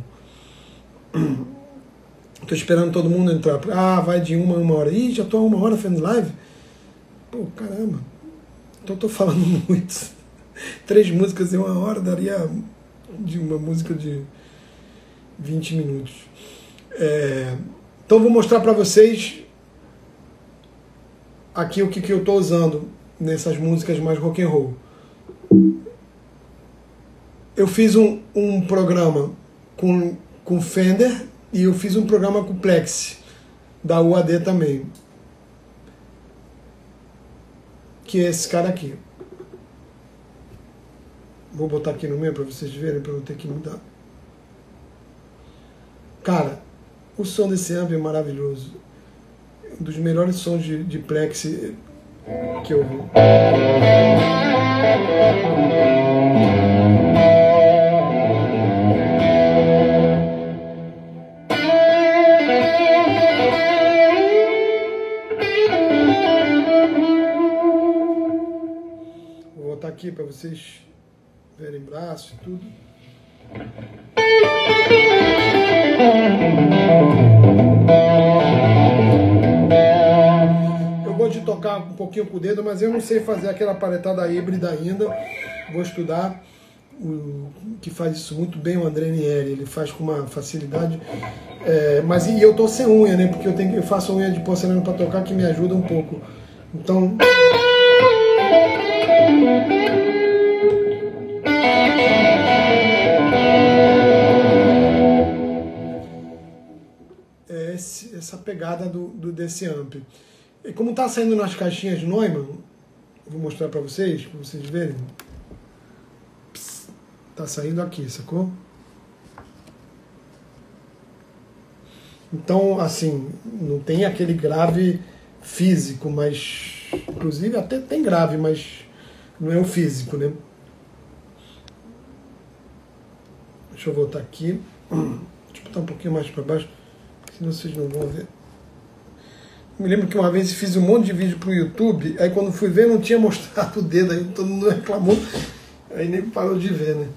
Tô esperando todo mundo entrar. Ah, vai de uma a uma hora. Ih, já tô há uma hora fazendo live? Pô, caramba. Então tô falando muito. Três músicas em uma hora daria de uma música de vinte minutos. É, então vou mostrar para vocês aqui o que, que eu estou usando nessas músicas mais rock and roll. Eu fiz um, um programa com, com Fender e eu fiz um programa com Plexi, da U A D também, que é esse cara aqui. Vou botar aqui no meio para vocês verem, para eu não ter que mudar. Cara, o som desse amp é maravilhoso. Um dos melhores sons de, de Plexi que eu vi. Vou botar aqui para vocês verem braço e tudo. Eu gosto de tocar um pouquinho com o dedo, mas eu não sei fazer aquela paletada híbrida ainda. Vou estudar. O que faz isso muito bem, o André Nieri, ele faz com uma facilidade. É, mas e eu tô sem unha, né? Porque eu, tenho, eu faço unha de porcelana para tocar, que me ajuda um pouco. Então. é esse, essa pegada do, do, desse amp. E como está saindo nas caixinhas Neumann, vou mostrar para vocês, para vocês verem. Está saindo aqui, sacou? Então, assim, não tem aquele grave físico, mas... Inclusive até tem grave, mas não é o físico, né? Deixa eu voltar aqui. Deixa eu botar um pouquinho mais para baixo, senão vocês não vão ver. Me lembro que uma vez fiz um monte de vídeo pro YouTube, aí quando fui ver não tinha mostrado o dedo, aí todo mundo reclamou, aí nem parou de ver, né?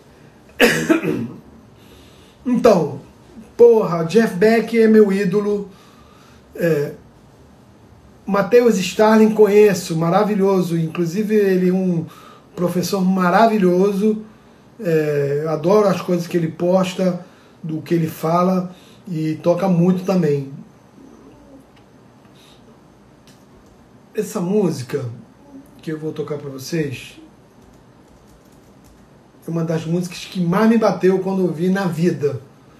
Então, porra, Jeff Beck é meu ídolo, é, Matheus Starling conheço, maravilhoso, inclusive ele é um professor maravilhoso, é, adoro as coisas que ele posta, do que ele fala, e toca muito também. Essa música que eu vou tocar para vocês é uma das músicas que mais me bateu quando eu vi na vida.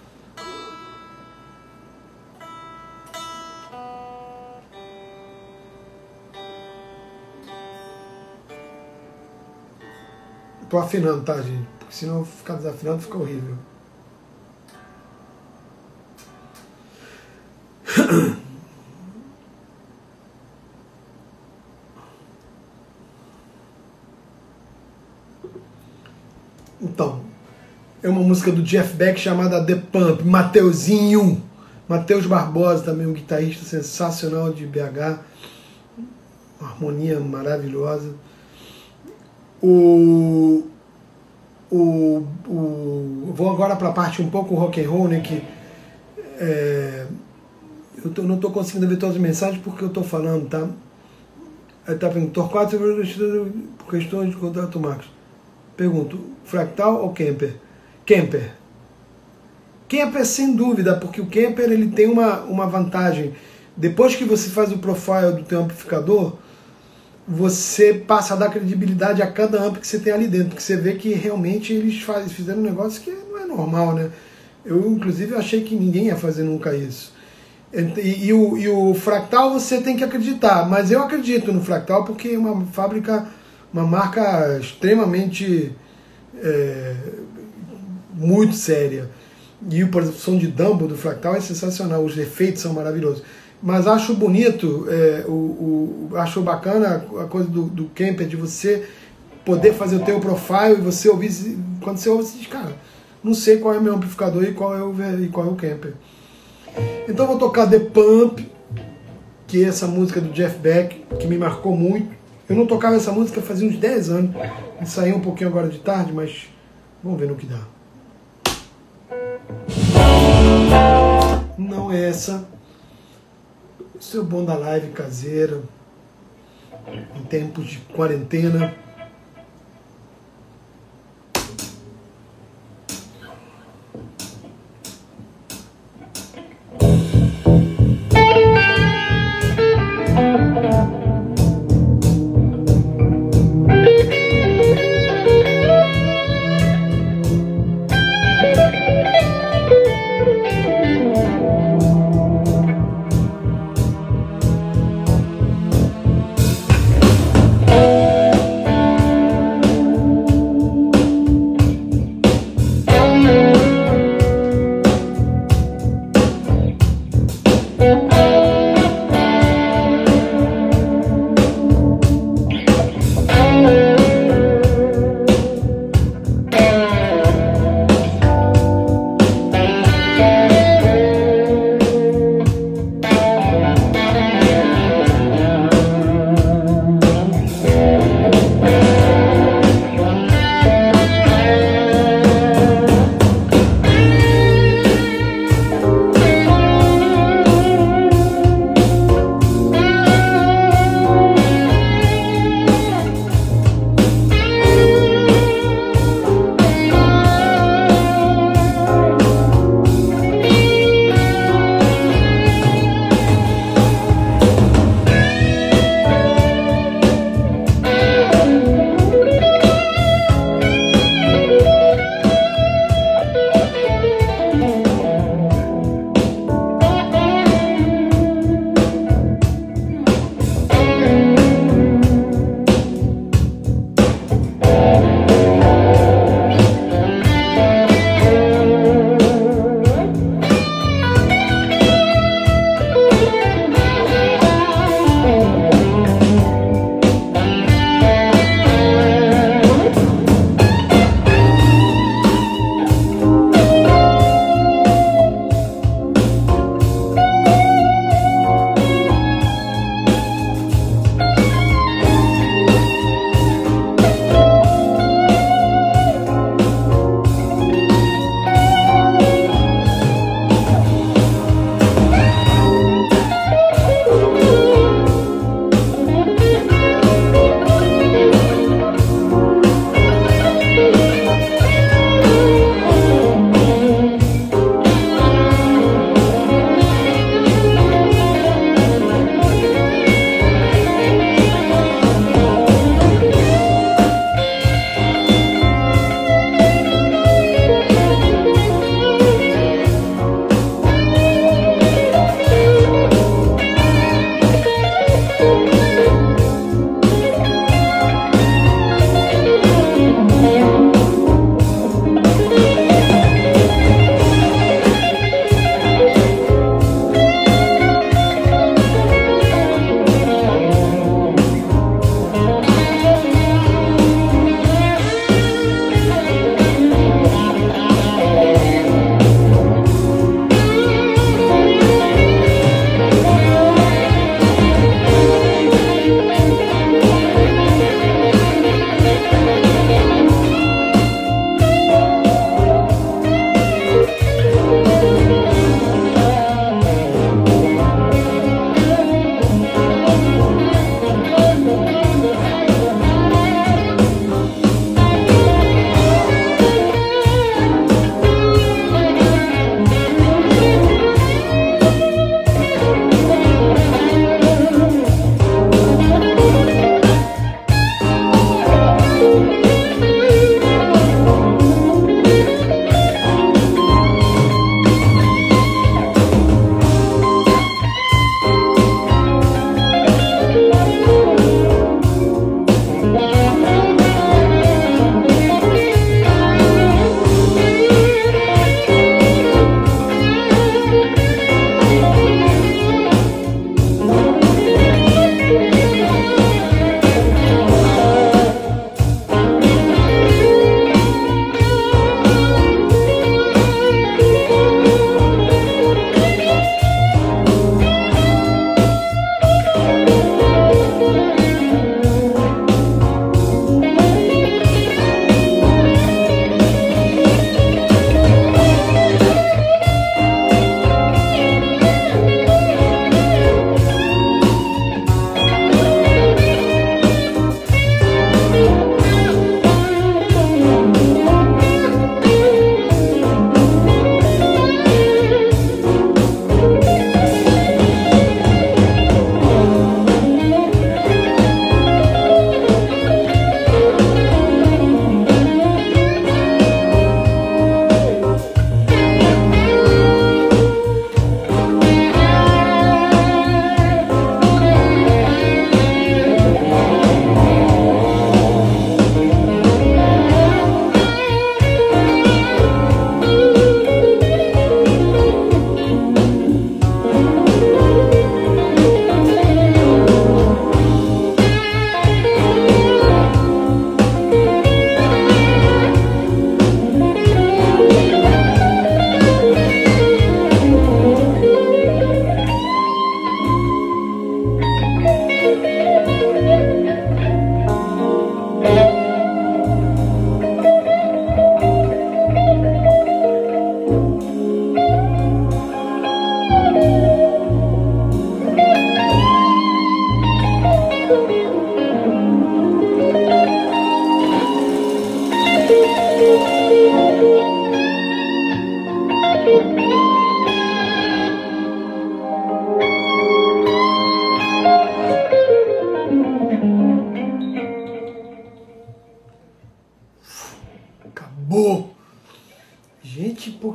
Tô afinando, tá, gente? Porque senão ficar desafinado fica horrível. Então, é uma música do Jeff Beck chamada The Pump, Mateuzinho. Matheus Barbosa também, um guitarrista sensacional de B H. Uma harmonia maravilhosa. O, o, o, vou agora para a parte um pouco rock and roll, né, que é, eu tô, não estou conseguindo ver todas as mensagens porque eu estou falando, tá? Aí tá perguntando, Torquato por questões de contrato Marcos. Pergunto, Fractal ou Kemper? Kemper. Kemper sem dúvida, porque o Kemper ele tem uma, uma vantagem. Depois que você faz o profile do teu amplificador, você passa a dar credibilidade a cada amp que você tem ali dentro, porque você vê que realmente eles faz, fizeram um negócio que não é normal, né? Eu, inclusive, achei que ninguém ia fazer nunca isso. E, e, o, e o Fractal você tem que acreditar, mas eu acredito no Fractal porque é uma fábrica, uma marca extremamente é, muito séria. E, por exemplo, o som de Dumbo do Fractal é sensacional, os efeitos são maravilhosos. Mas acho bonito, é, o, o, acho bacana a coisa do, do Kemper, de você poder fazer o teu profile e você ouvir, quando você ouve, você diz, cara, não sei qual é o meu amplificador e qual é o, e qual é o Kemper. Então vou tocar The Pump, que é essa música do Jeff Beck, que me marcou muito. Eu não tocava essa música fazia uns dez anos, saiu um pouquinho agora de tarde, mas vamos ver no que dá. Não é essa. Isso é bom da live caseira, em tempos de quarentena.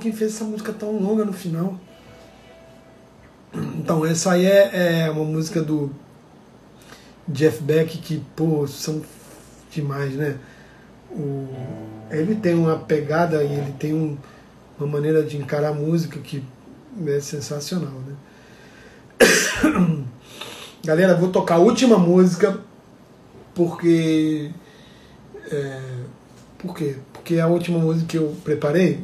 quem fez essa música tão longa no final. Então, essa aí é, é uma música do Jeff Beck que, pô, são demais, né? O, ele tem uma pegada e ele tem um, uma maneira de encarar a música que é sensacional, né? Galera, vou tocar a última música porque... É, por quê? Porque é a última música que eu preparei.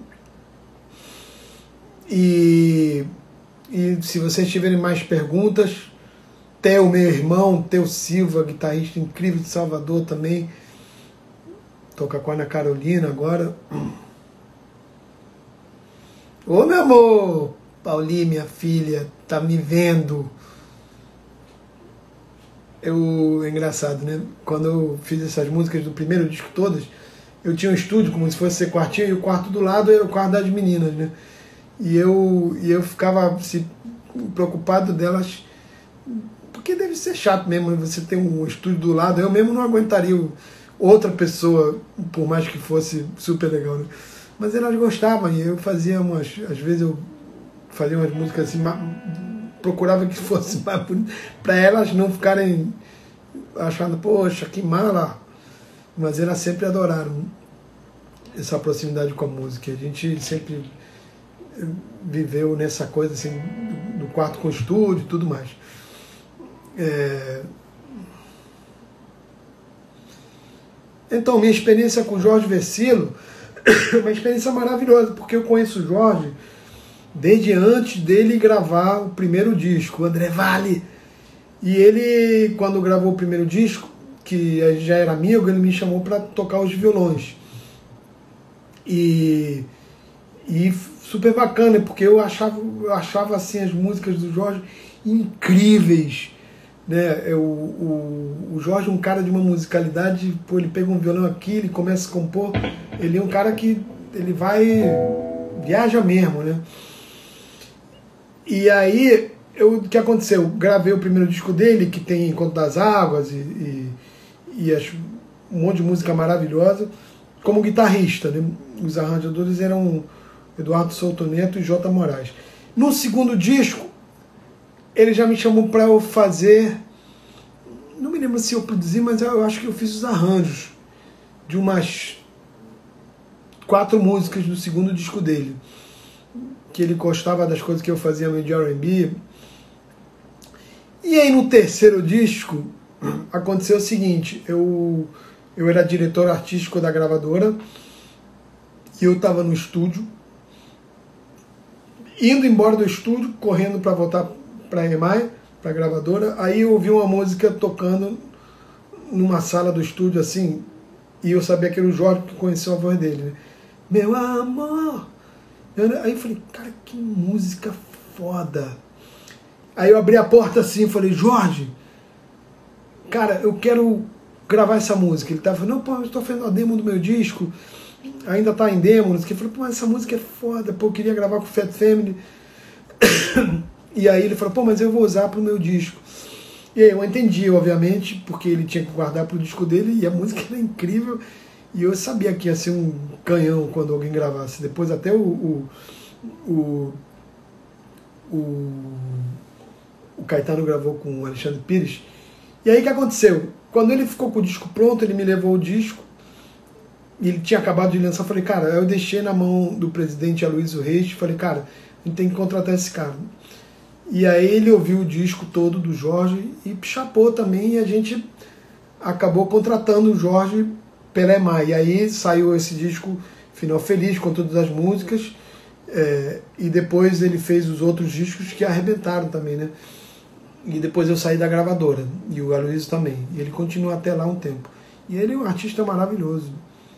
E, e se vocês tiverem mais perguntas, tem o meu irmão, Teu Silva, guitarrista incrível de Salvador também, toca com a Ana Carolina agora. Ô meu amor, Paulinha, minha filha, tá me vendo? Eu, é engraçado, né? Quando eu fiz essas músicas do primeiro disco todas, eu tinha um estúdio como se fosse ser quartinho, e o quarto do lado era o quarto das meninas, né? E eu, e eu ficava se, preocupado delas, porque deve ser chato mesmo você ter um estúdio do lado. Eu mesmo não aguentaria outra pessoa, por mais que fosse super legal, né? Mas elas gostavam, e eu fazia umas, às vezes eu fazia umas músicas assim, procurava que fosse mais bonito, para elas não ficarem achando, poxa, que mala. Mas elas sempre adoraram essa proximidade com a música. A gente sempre viveu nessa coisa assim, do quarto com estúdio e tudo mais. É... Então, minha experiência com Jorge Vercillo é uma experiência maravilhosa, porque eu conheço o Jorge desde antes dele gravar o primeiro disco, o André Valle. E ele, quando gravou o primeiro disco, que já era amigo, ele me chamou para tocar os violões. E, e super bacana, porque eu achava, eu achava assim, as músicas do Jorge incríveis, né? Eu, o, o Jorge é um cara de uma musicalidade, pô, ele pega um violão aqui, ele começa a compor, ele é um cara que ele vai, viaja mesmo, né? E aí, eu, o que aconteceu? Eu gravei o primeiro disco dele, que tem Encontro das Águas e, e, e as, um monte de música maravilhosa, como guitarrista, né? Os arranjadores eram Eduardo Souto Neto e Jota Moraes. No segundo disco, ele já me chamou para eu fazer, não me lembro se eu produzi, mas eu acho que eu fiz os arranjos de umas quatro músicas do segundo disco dele, que ele gostava das coisas que eu fazia meio de R and B. E aí no terceiro disco aconteceu o seguinte, eu, eu era diretor artístico da gravadora e eu estava no estúdio, indo embora do estúdio, correndo para voltar para a E M I, para a gravadora. Aí eu ouvi uma música tocando numa sala do estúdio assim, e eu sabia que era o Jorge, que conheceu a voz dele, né? Meu amor. Aí eu falei, cara, que música foda. Aí eu abri a porta assim e falei, Jorge, cara, eu quero gravar essa música. Ele tava falando, não, pô, eu estou fazendo a demo do meu disco, ainda tá em demo. Eu falei, pô, mas essa música é foda, pô, eu queria gravar com o Fat Family. E aí ele falou, pô, mas eu vou usar pro meu disco. E aí eu entendi, obviamente, porque ele tinha que guardar pro disco dele, e a música era incrível, e eu sabia que ia ser um canhão quando alguém gravasse. Depois até o o, o, o, o Caetano gravou com o Alexandre Pires. E aí o que aconteceu? Quando ele ficou com o disco pronto, ele me levou o disco, e ele tinha acabado de lançar. Eu falei, cara, eu deixei na mão do presidente Aloysio Reis, falei, cara, a gente tem que contratar esse cara. E aí ele ouviu o disco todo do Jorge e chapou também, e a gente acabou contratando o Jorge pela E M I. E aí saiu esse disco Final Feliz, com todas as músicas, é, e depois ele fez os outros discos que arrebentaram também, né? E depois eu saí da gravadora, e o Aloysio também. E ele continua até lá um tempo. E ele é um artista maravilhoso.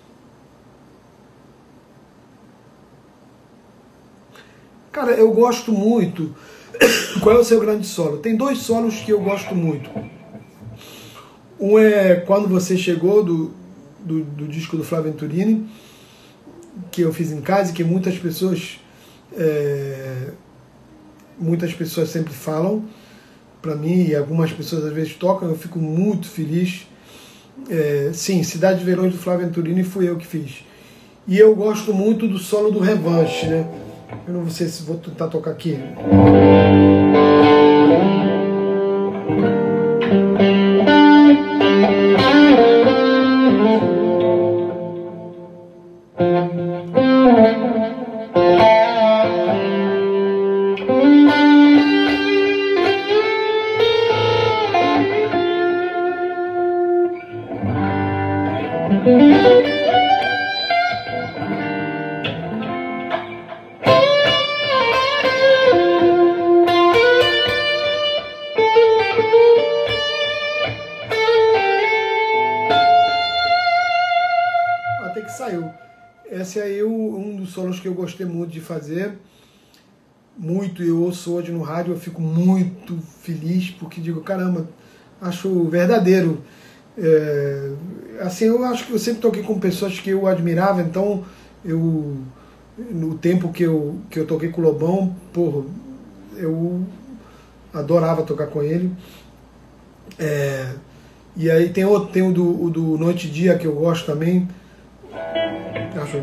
Cara, eu gosto muito... Qual é o seu grande solo? Tem dois solos que eu gosto muito. Um é Quando Você Chegou, do, do, do disco do Flávio Venturini, que eu fiz em casa e que muitas pessoas é, muitas pessoas sempre falam para mim, e algumas pessoas às vezes tocam, eu fico muito feliz. É, sim, Cidade de Verões do Flávio Venturini fui eu que fiz. E eu gosto muito do solo do Revanche, né? Eu não sei se vou tentar tocar aqui. Até que saiu. Esse aí é um dos solos que eu gostei muito de fazer. Muito, eu ouço hoje no rádio, eu fico muito feliz, porque digo, caramba, acho verdadeiro. É, assim, eu acho que eu sempre toquei com pessoas que eu admirava, então eu, no tempo que eu, que eu toquei com o Lobão, porra, eu adorava tocar com ele. É, e aí tem outro, tem o do, o do Noite e Dia, que eu gosto também. Acho...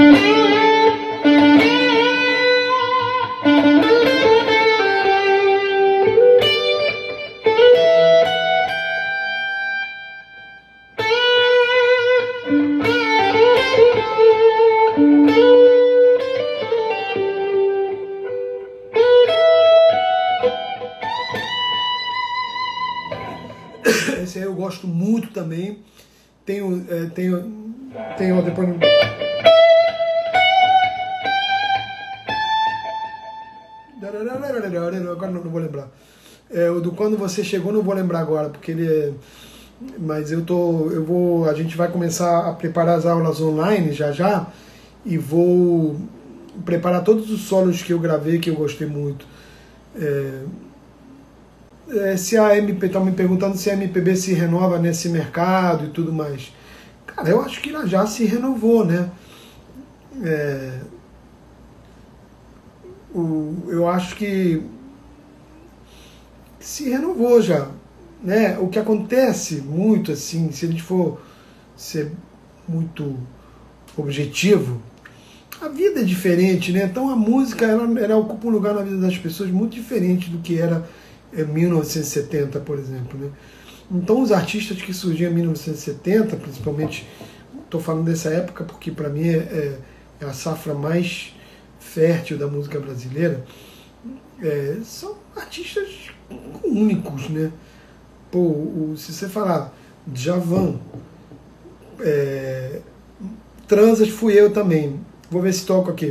Esse aí eu gosto muito também. Tenho, é, tenho, tenho depois. Agora não, não vou lembrar. É, o do Quando Você Chegou não vou lembrar agora, porque ele é. Mas eu tô, eu vou, a gente vai começar a preparar as aulas online já já e vou preparar todos os solos que eu gravei que eu gostei muito. É, é, se a M P B, estão me perguntando se a M P B se renova nesse mercado e tudo mais. Cara, eu acho que ela já se renovou, né? É, o, eu acho que se renovou já, né? O que acontece muito, assim, se a gente for ser muito objetivo, a vida é diferente, né? Então a música, ela, ela ocupa um lugar na vida das pessoas muito diferente do que era em mil novecentos e setenta, por exemplo, né? Então os artistas que surgiam em mil novecentos e setenta, principalmente, estou falando dessa época porque para mim é, é a safra mais fértil da música brasileira, é, são artistas únicos, né? Pô, o, se você falar Djavan, é, Transas fui eu também, vou ver se toco aqui.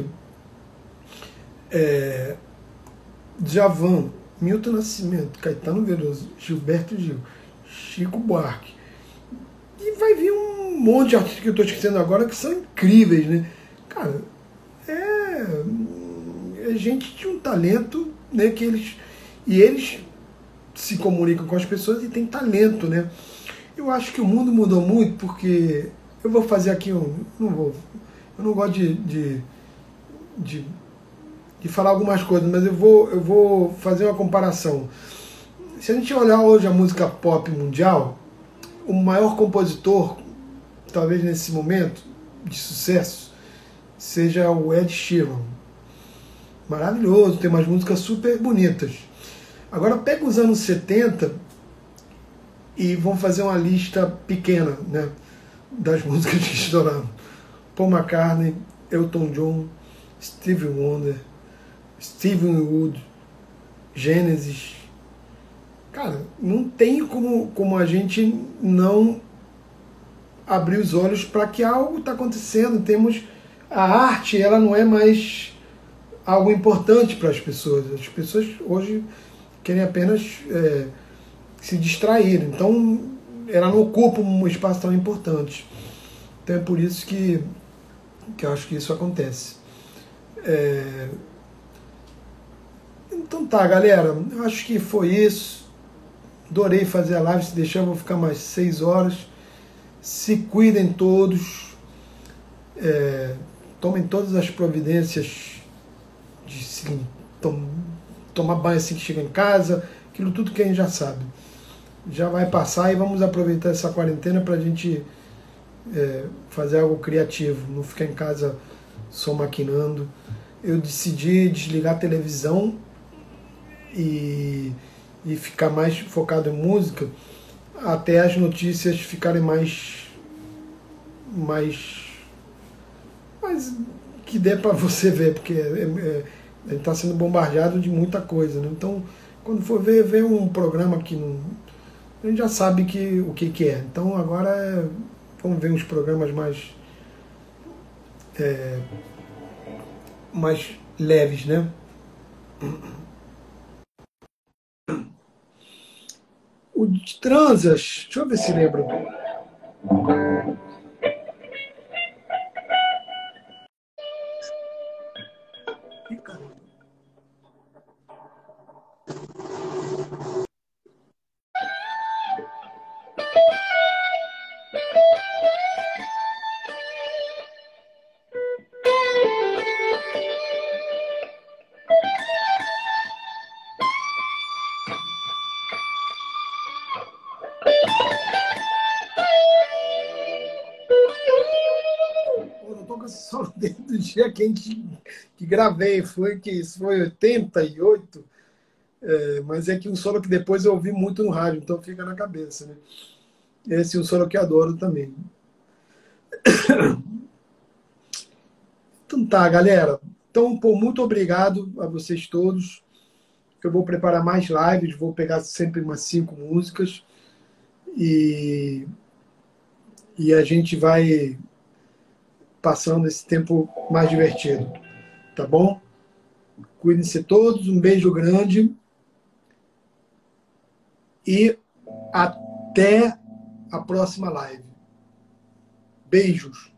É, Djavan, Milton Nascimento, Caetano Veloso, Gilberto Gil, Chico Buarque. E vai vir um monte de artistas que eu estou esquecendo agora que são incríveis, né? Cara, é, é gente de um talento, né? Que eles, e eles se comunicam com as pessoas e têm talento, né? Eu acho que o mundo mudou muito porque eu vou fazer aqui um, não vou, eu não gosto de, de, de, de falar algumas coisas, mas eu vou, eu vou fazer uma comparação. Se a gente olhar hoje a música pop mundial, o maior compositor, talvez nesse momento, de sucesso, seja o Ed Sheeran. Maravilhoso, tem umas músicas super bonitas. Agora pega os anos setenta e vamos fazer uma lista pequena, né, das músicas que estouraram. Paul McCartney, Elton John, Stevie Wonder, Stephen Wood, Genesis. Cara, não tem como, como a gente não abrir os olhos para que algo está acontecendo. Temos a arte, ela não é mais algo importante para as pessoas. As pessoas hoje querem apenas é, se distrair. Então, ela não ocupa um espaço tão importante. Então é por isso que, que eu acho que isso acontece. É... Então tá, galera. Eu acho que foi isso. Adorei fazer a live, se deixar eu vou ficar mais seis horas. Se cuidem todos, é, tomem todas as providências de se, tom, tomar banho assim que chega em casa, aquilo tudo que a gente já sabe. Já vai passar e vamos aproveitar essa quarentena para a gente é, fazer algo criativo, não ficar em casa só maquinando. Eu decidi desligar a televisão e, e ficar mais focado em música, até as notícias ficarem mais, mais, mais que dê para você ver, porque é, é, a gente está sendo bombardeado de muita coisa, né? Então, quando for ver, ver um programa que não, a gente já sabe que, o que, que é. Então, agora é, vamos ver uns programas mais, é, mais leves, né? O de Transas, deixa eu ver se lembro. Ih, caramba. Pô, eu tô com esse solo desde o dia que, a gente, que gravei, foi que isso foi oitenta e oito, é, mas é que um solo que depois eu ouvi muito no rádio, então fica na cabeça, né? Esse é um solo que eu adoro também. Então tá, galera. Então, pô, muito obrigado a vocês todos. Eu vou preparar mais lives, vou pegar sempre umas cinco músicas e, e a gente vai passando esse tempo mais divertido, tá bom? Cuidem-se todos, um beijo grande e até a próxima live. Beijos!